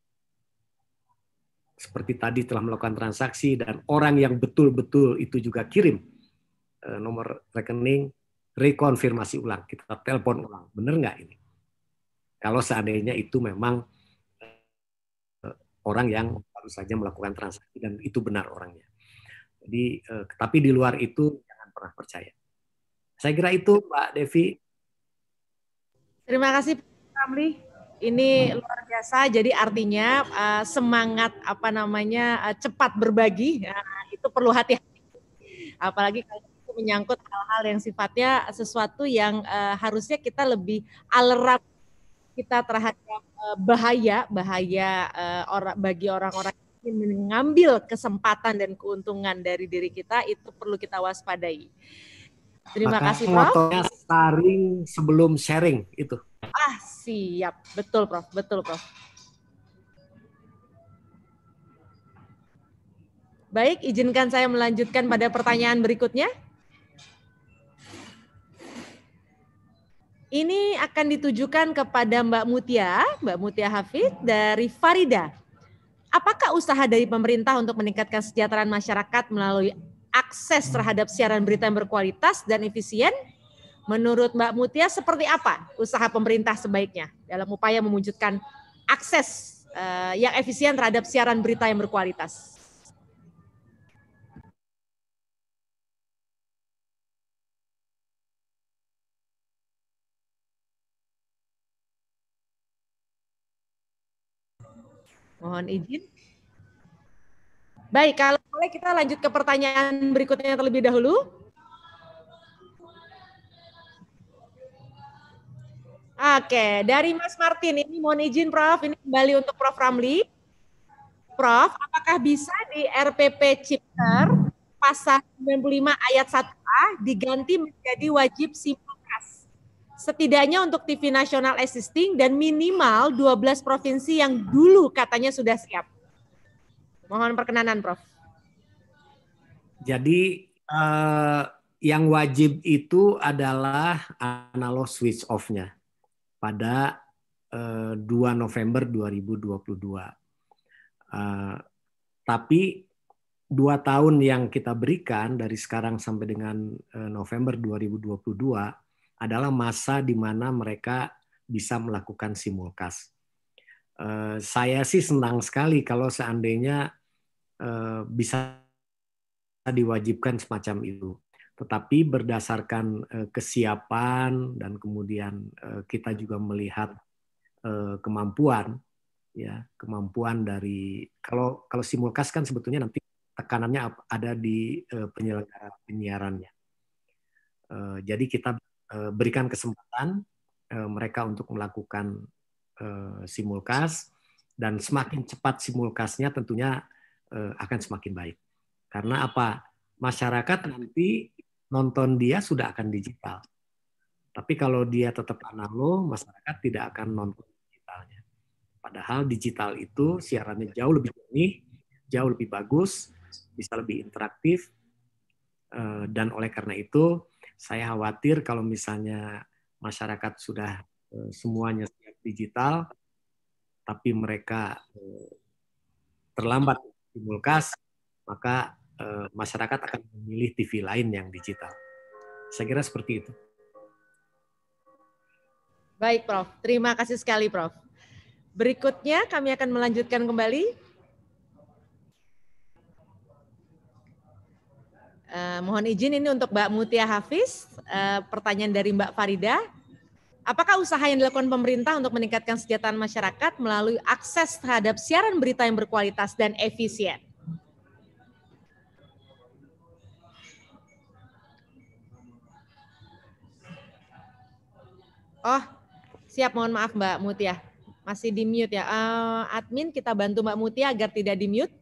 seperti tadi telah melakukan transaksi dan orang yang betul-betul itu juga kirim nomor rekening, rekonfirmasi ulang, kita telepon ulang, benar nggak ini? Kalau seandainya itu memang orang yang baru saja melakukan transaksi dan itu benar orangnya. Jadi, tapi di luar itu jangan pernah percaya. Saya kira itu, Mbak Devi. Terima kasih, Pak Ramli. Ini luar biasa. Jadi artinya semangat cepat berbagi itu perlu hati-hati. Apalagi kalau itu menyangkut hal-hal yang sifatnya sesuatu yang harusnya kita lebih alerta kita terhadap bahaya bagi orang-orang yang mengambil kesempatan dan keuntungan dari diri kita, itu perlu kita waspadai. Terima kasih, Prof. Motonya sharing sebelum sharing itu. Siap. Betul, Prof. Betul, Prof. Baik, izinkan saya melanjutkan pada pertanyaan berikutnya. Ini akan ditujukan kepada Mbak Mutia Hafid dari Farida. Apakah usaha dari pemerintah untuk meningkatkan kesejahteraan masyarakat melalui akses terhadap siaran berita yang berkualitas dan efisien? Menurut Mbak Mutia, seperti apa usaha pemerintah sebaiknya dalam upaya mewujudkan akses yang efisien terhadap siaran berita yang berkualitas? Mohon izin. Baik, kalau boleh kita lanjut ke pertanyaan berikutnya terlebih dahulu. Oke, dari Mas Martin, ini mohon izin Prof, ini kembali untuk Prof Ramli. Prof, apakah bisa di RPP Cipter pasal 95 ayat 1A diganti menjadi wajib simulkas? Setidaknya untuk TV nasional existing dan minimal 12 provinsi yang dulu katanya sudah siap. Mohon perkenanan, Prof. Jadi yang wajib itu adalah analog switch off-nya pada 2 November 2022. Tapi 2 tahun yang kita berikan dari sekarang sampai dengan November 2022 adalah masa di mana mereka bisa melakukan simulkas. Saya sih senang sekali kalau seandainya bisa diwajibkan semacam itu. Tetapi berdasarkan kesiapan dan kemudian kita juga melihat kemampuan dari kalau simulkas kan sebetulnya nanti tekanannya ada di penyelenggara penyiarannya. Jadi kita berikan kesempatan mereka untuk melakukan simulkas, dan semakin cepat simulkasnya tentunya akan semakin baik. Karena apa? Masyarakat nanti nonton dia sudah akan digital. Tapi kalau dia tetap analog, masyarakat tidak akan nonton digitalnya. Padahal digital itu siarannya jauh lebih jernih, jauh lebih bagus, bisa lebih interaktif, dan oleh karena itu saya khawatir kalau misalnya masyarakat sudah semuanya siap digital, tapi mereka terlambat simulcast, maka masyarakat akan memilih TV lain yang digital. Saya kira seperti itu. Baik, Prof. Terima kasih sekali, Prof. Berikutnya kami akan melanjutkan kembali. Mohon izin ini untuk Mbak Mutia Hafiz. Pertanyaan dari Mbak Farida. Apakah usaha yang dilakukan pemerintah untuk meningkatkan kesejahteraan masyarakat melalui akses terhadap siaran berita yang berkualitas dan efisien? Oh, siap, mohon maaf Mbak Mutia. Masih di mute ya. Admin kita bantu Mbak Mutia agar tidak di mute.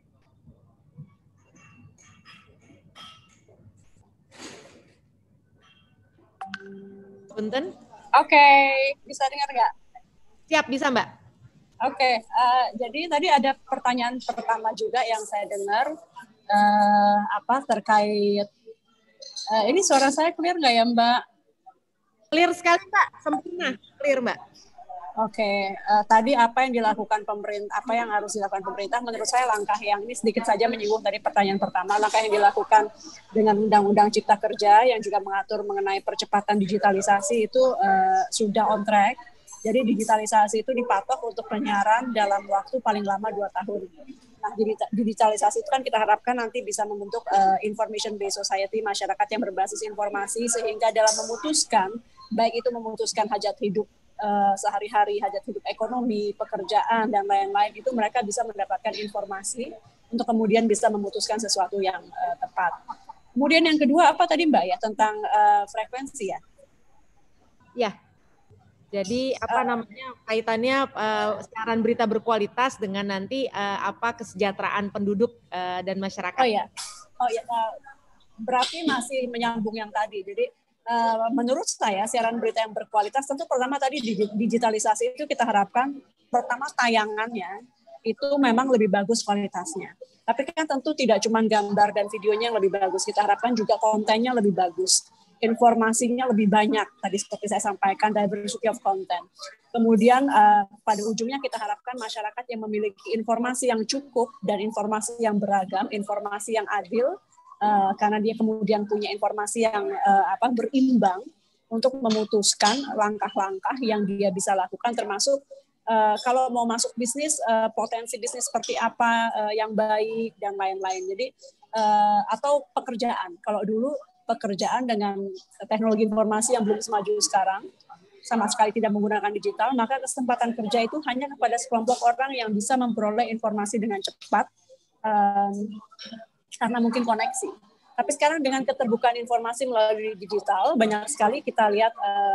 Punten. Oke, bisa dengar nggak? Siap, bisa Mbak. Oke, jadi tadi ada pertanyaan pertama juga yang saya dengar, terkait, ini suara saya clear nggak ya Mbak? Clear sekali Mbak, sempurna, clear Mbak. Oke, tadi apa yang dilakukan pemerintah, apa yang harus dilakukan pemerintah? Menurut saya langkah yang ini sedikit saja menyinggung dari pertanyaan pertama. Langkah yang dilakukan dengan Undang-Undang Cipta Kerja yang juga mengatur mengenai percepatan digitalisasi itu sudah on track. Jadi digitalisasi itu dipatok untuk penyiaran dalam waktu paling lama 2 tahun. Nah, digitalisasi itu kan kita harapkan nanti bisa membentuk information based society, masyarakat yang berbasis informasi, sehingga dalam memutuskan, baik itu memutuskan hajat hidup sehari-hari, hajat hidup ekonomi, pekerjaan, dan lain-lain, itu mereka bisa mendapatkan informasi untuk kemudian bisa memutuskan sesuatu yang tepat. Kemudian yang kedua, apa tadi Mbak ya, tentang frekuensi ya? Ya, jadi apa namanya kaitannya siaran berita berkualitas dengan nanti kesejahteraan penduduk dan masyarakat. Oh ya, berarti masih menyambung yang tadi. Jadi menurut saya siaran berita yang berkualitas tentu pertama tadi digitalisasi itu kita harapkan pertama tayangannya itu memang lebih bagus kualitasnya. Tapi kan tentu tidak cuma gambar dan videonya yang lebih bagus, kita harapkan juga kontennya lebih bagus, informasinya lebih banyak. Tadi seperti saya sampaikan, diversity of content. Kemudian pada ujungnya kita harapkan masyarakat yang memiliki informasi yang cukup dan informasi yang beragam, informasi yang adil, karena dia kemudian punya informasi yang berimbang untuk memutuskan langkah-langkah yang dia bisa lakukan, termasuk kalau mau masuk bisnis, potensi bisnis seperti apa yang baik dan lain-lain. Jadi atau pekerjaan. Kalau dulu pekerjaan dengan teknologi informasi yang belum semaju sekarang, sama sekali tidak menggunakan digital, maka kesempatan kerja itu hanya kepada sekelompok orang yang bisa memperoleh informasi dengan cepat, karena mungkin koneksi. Tapi sekarang dengan keterbukaan informasi melalui digital, banyak sekali kita lihat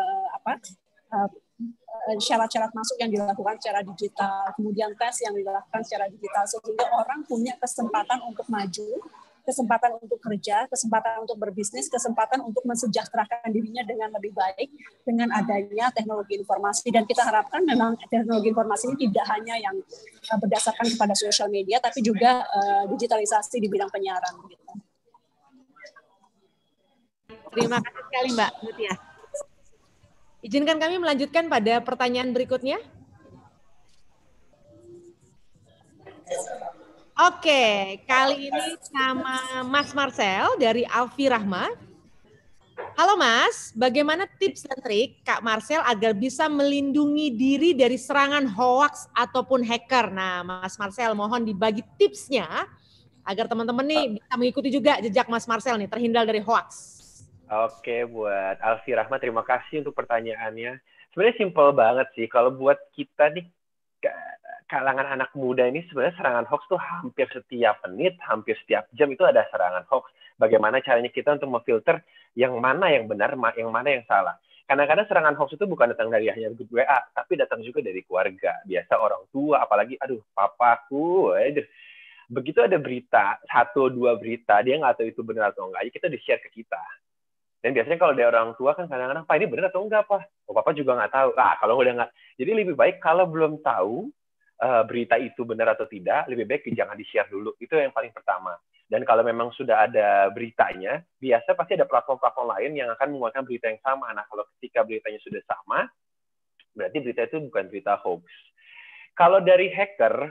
syarat-syarat masuk yang dilakukan secara digital, kemudian tes yang dilakukan secara digital, sehingga orang punya kesempatan untuk maju, kesempatan untuk kerja, kesempatan untuk berbisnis, kesempatan untuk mensejahterakan dirinya dengan lebih baik dengan adanya teknologi informasi. Dan kita harapkan memang teknologi informasi ini tidak hanya yang berdasarkan kepada sosial media, tapi juga digitalisasi di bidang penyiaran. Gitu. Terima kasih sekali Mbak Mutia. Izinkan kami melanjutkan pada pertanyaan berikutnya. Oke, kali ini sama Mas Marcel dari Alfi Rahma. Halo Mas, bagaimana tips dan trik Kak Marcel agar bisa melindungi diri dari serangan hoax ataupun hacker? Nah, Mas Marcel mohon dibagi tipsnya agar teman-teman nih bisa mengikuti juga jejak Mas Marcel nih, terhindar dari hoax. Oke, buat Alfi Rahma, terima kasih untuk pertanyaannya. Sebenarnya simpel banget sih, kalau buat kita nih, kalangan anak muda ini sebenarnya serangan hoax tuh hampir setiap menit, hampir setiap jam itu ada serangan hoax. Bagaimana caranya kita untuk memfilter yang mana yang benar, yang mana yang salah. Kadang-kadang serangan hoax itu bukan datang dari hanya grup WA, tapi datang juga dari keluarga. Biasa orang tua, apalagi, papaku, begitu ada berita, 1-2 berita, dia nggak tahu itu benar atau enggak, kita di-share ke kita. Dan biasanya kalau dari orang tua kan kadang-kadang, Pak ini benar atau enggak, Pak? Oh, Papa juga nggak tahu. Kalau udah nggak, jadi lebih baik kalau belum tahu, berita itu benar atau tidak, lebih baik jangan di-share dulu. Itu yang paling pertama. Dan kalau memang sudah ada beritanya, biasa pasti ada platform-platform lain yang akan mengeluarkan berita yang sama. Nah, kalau ketika beritanya sudah sama, berarti berita itu bukan berita hoax. Kalau dari hacker,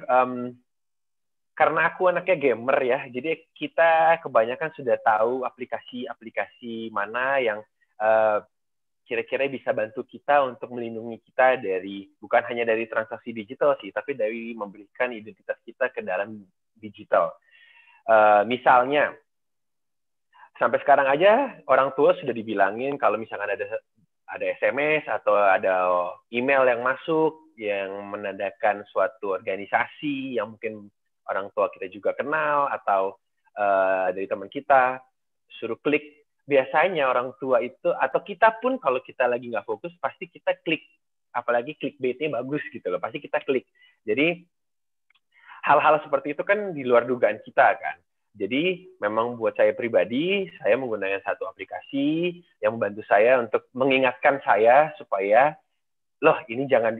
karena aku anaknya gamer ya, jadi kita kebanyakan sudah tahu aplikasi-aplikasi mana yang kira-kira bisa bantu kita untuk melindungi kita dari, bukan hanya dari transaksi digital sih, tapi dari memberikan identitas kita ke dalam digital. Misalnya, sampai sekarang aja orang tua sudah dibilangin kalau misalkan ada SMS atau ada email yang masuk yang menandakan suatu organisasi yang mungkin orang tua kita juga kenal atau dari teman kita, suruh klik. Biasanya orang tua itu, atau kita pun kalau kita lagi nggak fokus, pasti kita klik. Apalagi clickbait-nya bagus gitu loh, pasti kita klik. Jadi, hal-hal seperti itu kan di luar dugaan kita kan. Jadi, memang buat saya pribadi, saya menggunakan satu aplikasi yang membantu saya untuk mengingatkan saya supaya, loh ini jangan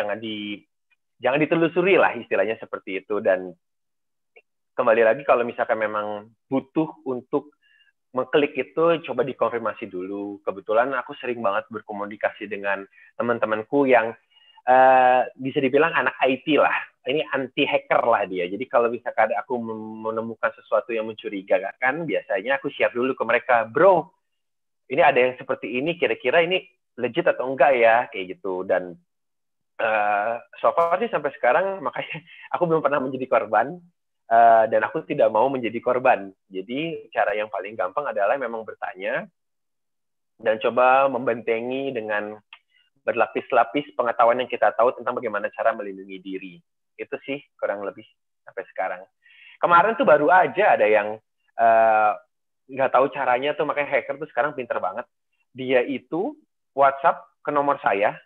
ditelusuri lah istilahnya seperti itu. Dan kembali lagi kalau misalkan memang butuh untuk mengklik itu, coba dikonfirmasi dulu. Kebetulan aku sering banget berkomunikasi dengan teman-temanku yang bisa dibilang anak IT lah. Ini anti hacker lah dia. Jadi kalau misalkan aku menemukan sesuatu yang mencurigakan, biasanya aku share dulu ke mereka, bro, ini ada yang seperti ini, kira-kira ini legit atau enggak ya, kayak gitu. Dan so far sih sampai sekarang, makanya aku belum pernah menjadi korban. Dan aku tidak mau menjadi korban. Jadi cara yang paling gampang adalah memang bertanya dan coba membentengi dengan berlapis-lapis pengetahuan yang kita tahu tentang bagaimana cara melindungi diri. Itu sih kurang lebih sampai sekarang. Kemarin tuh baru aja ada yang nggak tahu caranya tuh, makanya hacker tuh sekarang pinter banget. Dia itu WhatsApp ke nomor saya,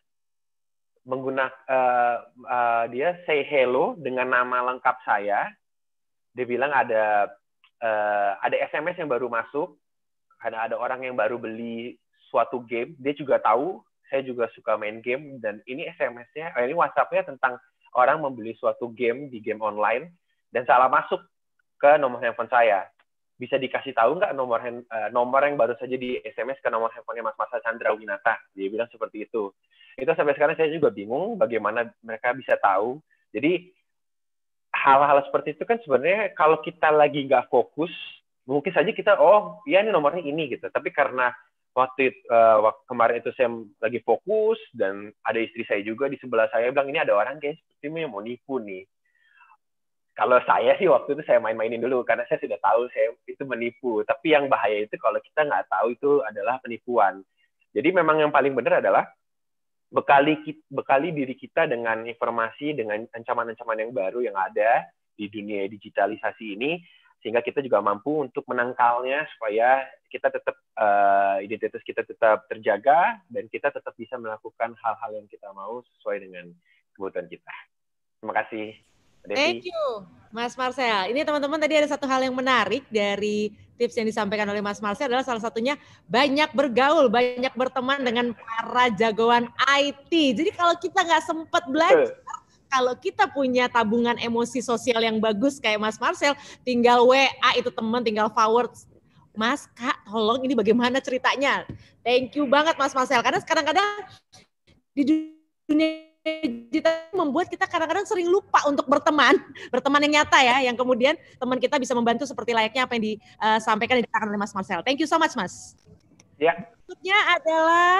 menggunakan dia say hello dengan nama lengkap saya. Dia bilang ada SMS yang baru masuk, ada orang yang baru beli suatu game. Dia juga tahu saya juga suka main game, dan ini SMS-nya, ini WhatsApp-nya tentang orang membeli suatu game di game online dan salah masuk ke nomor handphone saya. Bisa dikasih tahu nggak nomor yang baru saja di SMS ke nomor handphonenya Mas Marcel Chandra Winata? Dia bilang seperti itu. Itu sampai sekarang saya juga bingung bagaimana mereka bisa tahu. Jadi hal-hal seperti itu kan sebenarnya kalau kita lagi nggak fokus, mungkin saja kita, oh iya ini nomornya ini gitu. Tapi karena waktu kemarin itu saya lagi fokus dan ada istri saya juga di sebelah saya bilang, ini ada orang kayak sepertinya mau nipu nih. Kalau saya sih waktu itu saya main-mainin dulu karena saya sudah tahu saya itu menipu. Tapi yang bahaya itu kalau kita nggak tahu itu adalah penipuan. Jadi memang yang paling benar adalah bekali diri kita dengan informasi, dengan ancaman-ancaman yang baru yang ada di dunia digitalisasi ini, sehingga kita juga mampu untuk menangkalnya supaya kita tetap identitas kita tetap terjaga dan kita tetap bisa melakukan hal-hal yang kita mau sesuai dengan kebutuhan kita. Terima kasih. Thank you, Mas Marcel. Ini teman-teman tadi ada satu hal yang menarik dari tips yang disampaikan oleh Mas Marcel adalah salah satunya banyak bergaul, banyak berteman dengan para jagoan IT. Jadi kalau kita nggak sempat belajar, kalau kita punya tabungan emosi sosial yang bagus kayak Mas Marcel, tinggal WA itu teman, tinggal forward, Mas, Kak, tolong ini bagaimana ceritanya. Thank you banget Mas Marcel, karena kadang-kadang di dunia digital membuat kita kadang-kadang sering lupa untuk berteman yang nyata ya, yang kemudian teman kita bisa membantu seperti layaknya apa yang disampaikan dan dikatakan oleh Mas Marcel. Thank you so much, Mas. Ya. Berikutnya adalah,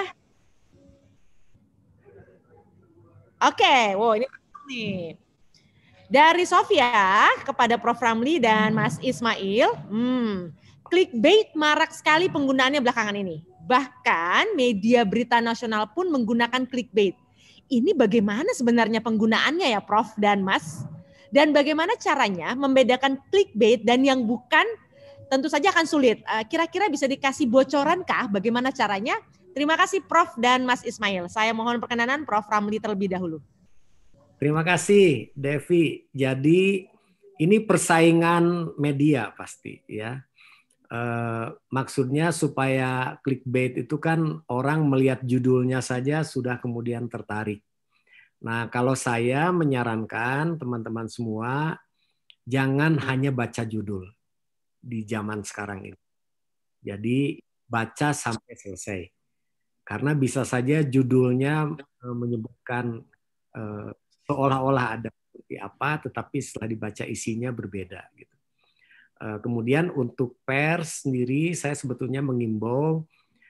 wow ini nih dari Sofia kepada Prof. Ramli dan Mas Ismail. Clickbait marak sekali penggunaannya belakangan ini. Bahkan media berita nasional pun menggunakan clickbait. Ini bagaimana sebenarnya penggunaannya ya Prof dan Mas? Dan bagaimana caranya membedakan clickbait dan yang bukan? Tentu saja akan sulit. Kira-kira bisa dikasih bocoran kah bagaimana caranya? Terima kasih Prof dan Mas Ismail. Saya mohon perkenanan Prof Ramli terlebih dahulu. Terima kasih Devi. Jadi ini persaingan media pasti ya. Maksudnya supaya clickbait itu kan orang melihat judulnya saja sudah kemudian tertarik. Nah, kalau saya menyarankan teman-teman semua, jangan hanya baca judul di zaman sekarang ini. Jadi baca sampai selesai. Karena bisa saja judulnya menyebutkan seolah-olah ada seperti apa, tetapi setelah dibaca isinya berbeda. Gitu. Kemudian untuk pers sendiri, saya sebetulnya mengimbau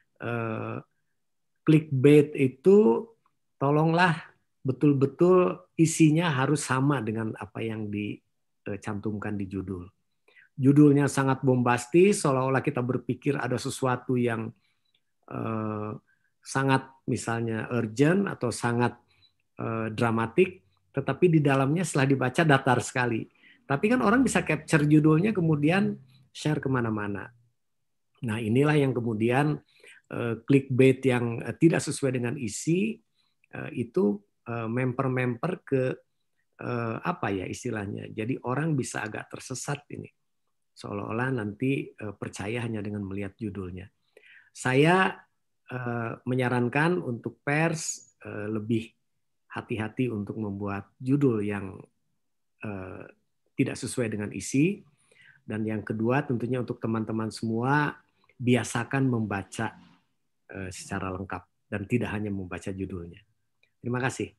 clickbait itu tolonglah betul-betul isinya harus sama dengan apa yang dicantumkan di judul. Judulnya sangat bombastis, seolah-olah kita berpikir ada sesuatu yang sangat misalnya urgent atau sangat dramatik, tetapi di dalamnya setelah dibaca datar sekali. Tapi kan orang bisa capture judulnya kemudian share kemana-mana. Nah inilah yang kemudian clickbait yang tidak sesuai dengan isi itu memper-memper ke apa ya istilahnya. Jadi orang bisa agak tersesat ini. Seolah-olah nanti percaya hanya dengan melihat judulnya. Saya menyarankan untuk pers lebih hati-hati untuk membuat judul yang tidak sesuai dengan isi. Dan yang kedua tentunya untuk teman-teman semua biasakan membaca secara lengkap dan tidak hanya membaca judulnya. Terima kasih.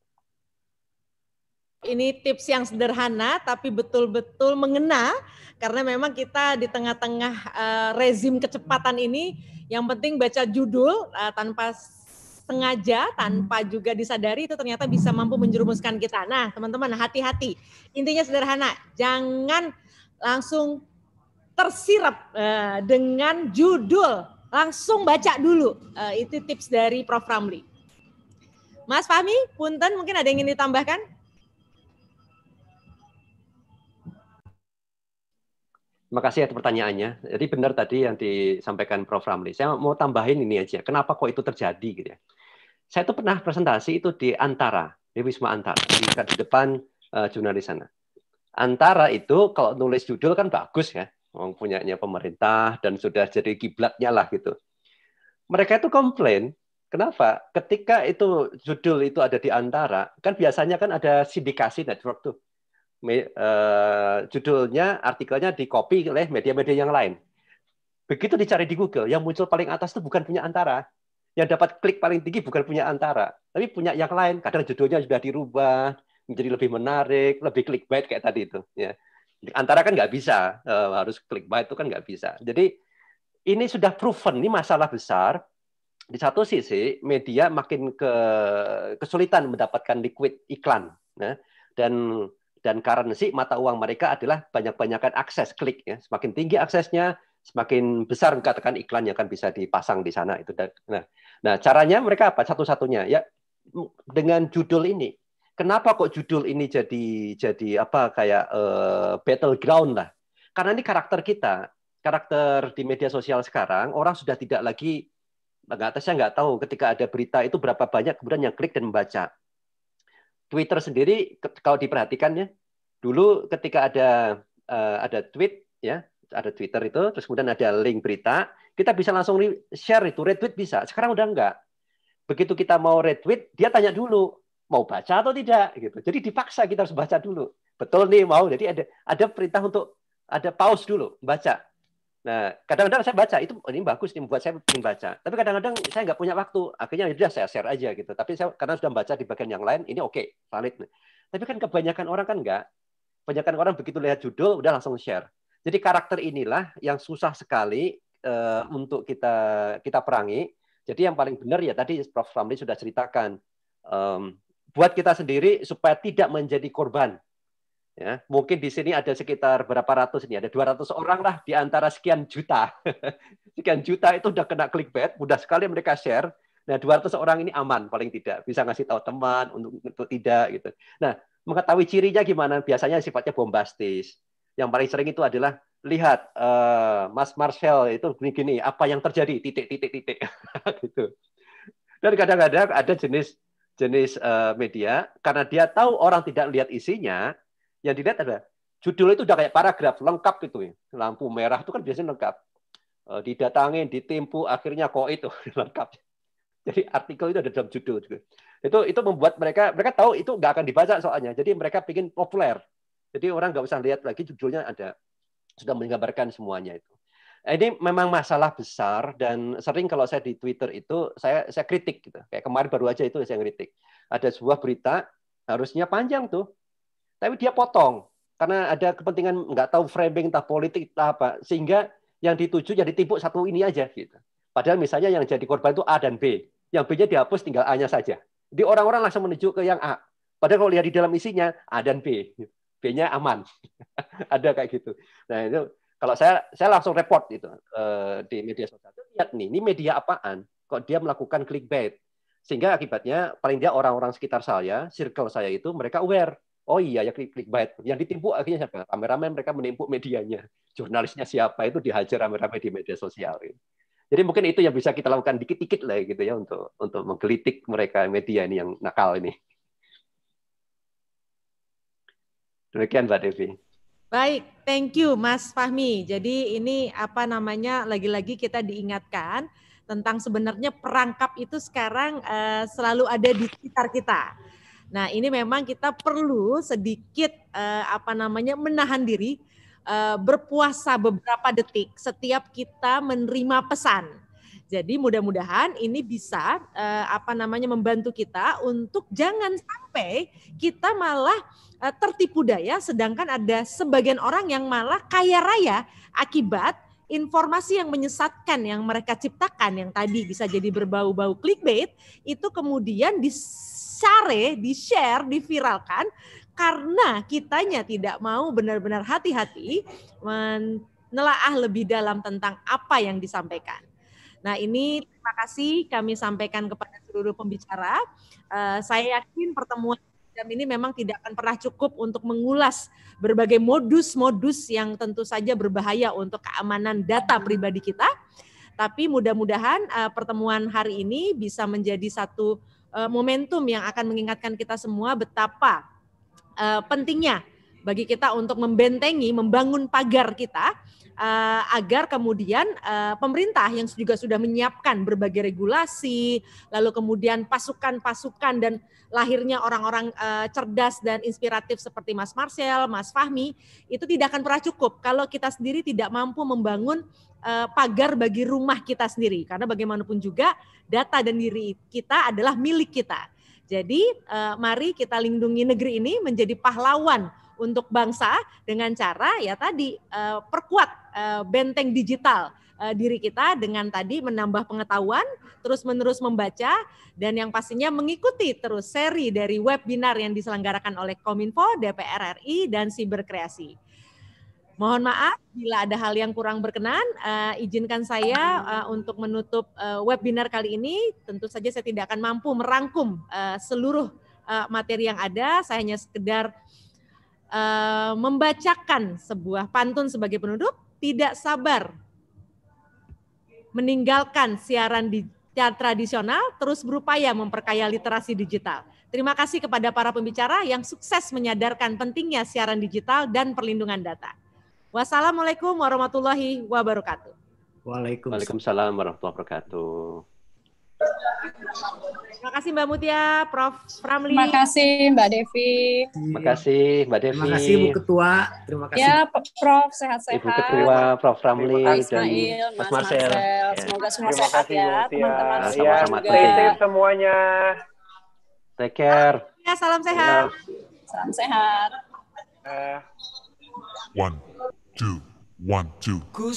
Ini tips yang sederhana tapi betul-betul mengena karena memang kita di tengah-tengah rezim kecepatan ini yang penting baca judul tanpa sengaja, tanpa juga disadari itu ternyata bisa mampu menjerumuskan kita. Nah, teman-teman hati-hati. Intinya sederhana, jangan langsung tersirap dengan judul, langsung baca dulu. Itu tips dari Prof. Ramli. Mas Fahmi, punten mungkin ada yang ingin ditambahkan? Terima kasih atas pertanyaannya. Jadi benar tadi yang disampaikan Prof. Ramli. Saya mau tambahin ini aja. Kenapa kok itu terjadi gitu ya? Saya tuh pernah presentasi itu di Antara, di Wisma Antara, di depan jurnalis sana. Antara itu kalau nulis judul kan bagus ya, punyanya pemerintah dan sudah jadi kiblatnya lah gitu. Mereka itu komplain, kenapa? Ketika itu judul itu ada di Antara, kan biasanya kan ada sindikasi network tuh. Judulnya, artikelnya di-copy oleh media-media yang lain. Begitu dicari di Google, yang muncul paling atas itu bukan punya Antara. Yang dapat klik paling tinggi bukan punya Antara, tapi punya yang lain. Kadang judulnya sudah dirubah menjadi lebih menarik, lebih clickbait kayak tadi itu. Ya. Antara kan nggak bisa, harus clickbait itu kan nggak bisa. Jadi ini sudah proven, ini masalah besar. Di satu sisi media makin kesulitan mendapatkan liquid iklan, ya. dan currency mata uang mereka adalah banyak-banyakan akses klik. Ya. Semakin tinggi aksesnya, semakin besar katakan iklan yang akan bisa dipasang di sana itu. Nah, caranya mereka apa? Satu-satunya ya dengan judul ini. Kenapa kok judul ini jadi apa kayak battleground lah? Karena ini karakter kita, karakter di media sosial sekarang orang sudah tidak lagi saya nggak tahu ketika ada berita itu berapa banyak kemudian yang klik dan membaca. Twitter sendiri kalau diperhatikannya dulu ketika ada tweet ya. Ada Twitter itu, terus kemudian ada link berita, kita bisa langsung share itu, retweet bisa. Sekarang udah enggak. Begitu kita mau retweet, dia tanya dulu, mau baca atau tidak. Gitu. Jadi dipaksa kita harus baca dulu. Betul nih, mau. Jadi ada perintah untuk, ada pause dulu, baca. Nah, kadang-kadang saya baca, itu ini bagus, ini membuat saya ingin baca. Tapi kadang-kadang saya nggak punya waktu, akhirnya sudah saya share aja. Gitu. Tapi saya karena sudah baca di bagian yang lain, ini oke, valid. Tapi kan kebanyakan orang kan enggak. Kebanyakan orang begitu lihat judul, udah langsung share. Jadi karakter inilah yang susah sekali untuk kita perangi. Jadi yang paling benar ya tadi Prof. Ramli sudah ceritakan. Buat kita sendiri supaya tidak menjadi korban. Ya, mungkin di sini ada sekitar berapa ratus ini, ada 200 orang lah di antara sekian juta. Sekian juta itu udah kena clickbait, mudah sekali mereka share. Nah, 200 orang ini aman paling tidak, bisa ngasih tahu teman untuk tidak gitu. Nah, mengetahui cirinya gimana? Biasanya sifatnya bombastis. Yang paling sering itu adalah lihat Mas Marcel itu gini-gini, apa yang terjadi titik gitu. Dan kadang-kadang ada jenis media karena dia tahu orang tidak lihat isinya, yang dilihat ada judul itu udah kayak paragraf lengkap gitu ya. Lampu merah itu kan biasanya lengkap. Didatangin, ditimpu, akhirnya kok itu lengkap. Jadi artikel itu ada dalam judul juga. Itu membuat mereka tahu itu nggak akan dibaca soalnya. Jadi mereka bikin populer. Jadi orang nggak usah lihat lagi judulnya ada, sudah menggambarkan semuanya itu. Ini memang masalah besar dan sering kalau saya di Twitter itu saya kritik gitu. Kayak kemarin baru aja itu saya kritik. Ada sebuah berita harusnya panjang tuh, tapi dia potong karena ada kepentingan nggak tahu framing entah politik entah apa, sehingga yang dituju jadi timbuk satu ini aja gitu. Padahal misalnya yang jadi korban itu A dan B, yang B-nya dihapus tinggal A-nya saja. Jadi orang-orang langsung menuju ke yang A. Padahal kalau lihat di dalam isinya A dan B, B-nya aman. Ada kayak gitu. Nah itu kalau saya langsung report itu di media sosial. Lihat nih, ini media apaan? Kok dia melakukan clickbait? Sehingga akibatnya paling dia orang-orang sekitar saya, circle saya itu mereka aware. Oh iya ya clickbait. Yang ditimpuk akhirnya siapa? Rame-rame mereka menimpuk medianya. Jurnalisnya siapa itu dihajar rame-rame di media sosial. Jadi mungkin itu yang bisa kita lakukan dikit-dikit lah gitu ya untuk menggelitik mereka media ini yang nakal ini. Demikian Mbak Devi. Baik, thank you Mas Fahmi. Jadi ini lagi-lagi kita diingatkan tentang sebenarnya perangkap itu sekarang selalu ada di sekitar kita. Nah ini memang kita perlu sedikit menahan diri, berpuasa beberapa detik setiap kita menerima pesan. Jadi mudah-mudahan ini bisa membantu kita untuk jangan sampai kita malah tertipu daya, sedangkan ada sebagian orang yang malah kaya raya akibat informasi yang menyesatkan yang mereka ciptakan, yang tadi bisa jadi berbau-bau clickbait, itu kemudian di-share, diviralkan, karena kitanya tidak mau benar-benar hati-hati menelaah lebih dalam tentang apa yang disampaikan. Nah ini terima kasih kami sampaikan kepada seluruh pembicara. Saya yakin pertemuan jam ini memang tidak akan pernah cukup untuk mengulas berbagai modus-modus yang tentu saja berbahaya untuk keamanan data pribadi kita. Tapi mudah-mudahan pertemuan hari ini bisa menjadi satu momentum yang akan mengingatkan kita semua betapa pentingnya bagi kita untuk membangun pagar kita, agar kemudian pemerintah yang juga sudah menyiapkan berbagai regulasi, lalu kemudian pasukan-pasukan dan lahirnya orang-orang cerdas dan inspiratif seperti Mas Marcel, Mas Fahmi, itu tidak akan pernah cukup kalau kita sendiri tidak mampu membangun pagar bagi rumah kita sendiri. Karena bagaimanapun juga data dan diri kita adalah milik kita. Jadi mari kita lindungi negeri ini menjadi pahlawan untuk bangsa dengan cara ya tadi perkuat benteng digital diri kita dengan tadi menambah pengetahuan, terus-menerus membaca, dan yang pastinya mengikuti terus seri dari webinar yang diselenggarakan oleh Kominfo, DPR RI, dan Siberkreasi. Mohon maaf bila ada hal yang kurang berkenan, izinkan saya untuk menutup webinar kali ini. Tentu saja saya tidak akan mampu merangkum seluruh materi yang ada, saya hanya sekedar membacakan sebuah pantun sebagai penutup. Tidak sabar meninggalkan siaran tradisional, terus berupaya memperkaya literasi digital. Terima kasih kepada para pembicara yang sukses menyadarkan pentingnya siaran digital dan perlindungan data. Wassalamualaikum warahmatullahi wabarakatuh. Waalaikumsalam warahmatullahi wabarakatuh. Terima kasih Mbak Mutia, Prof. Ramli. Terima kasih Mbak Devi. Terima kasih Mbak Devi. Terima kasih Bu Ketua. Terima kasih. Ya Prof, sehat-sehat. Ibu Ketua, Prof. Ramli Pak dan Ismail, Mas Marcel. Semoga semua Terima sehat kasih, ya Mutia. teman-teman. Sama-sama. Stay safe semuanya. Take care. Ya, salam sehat. Salam sehat. 1, 2, 1, 2.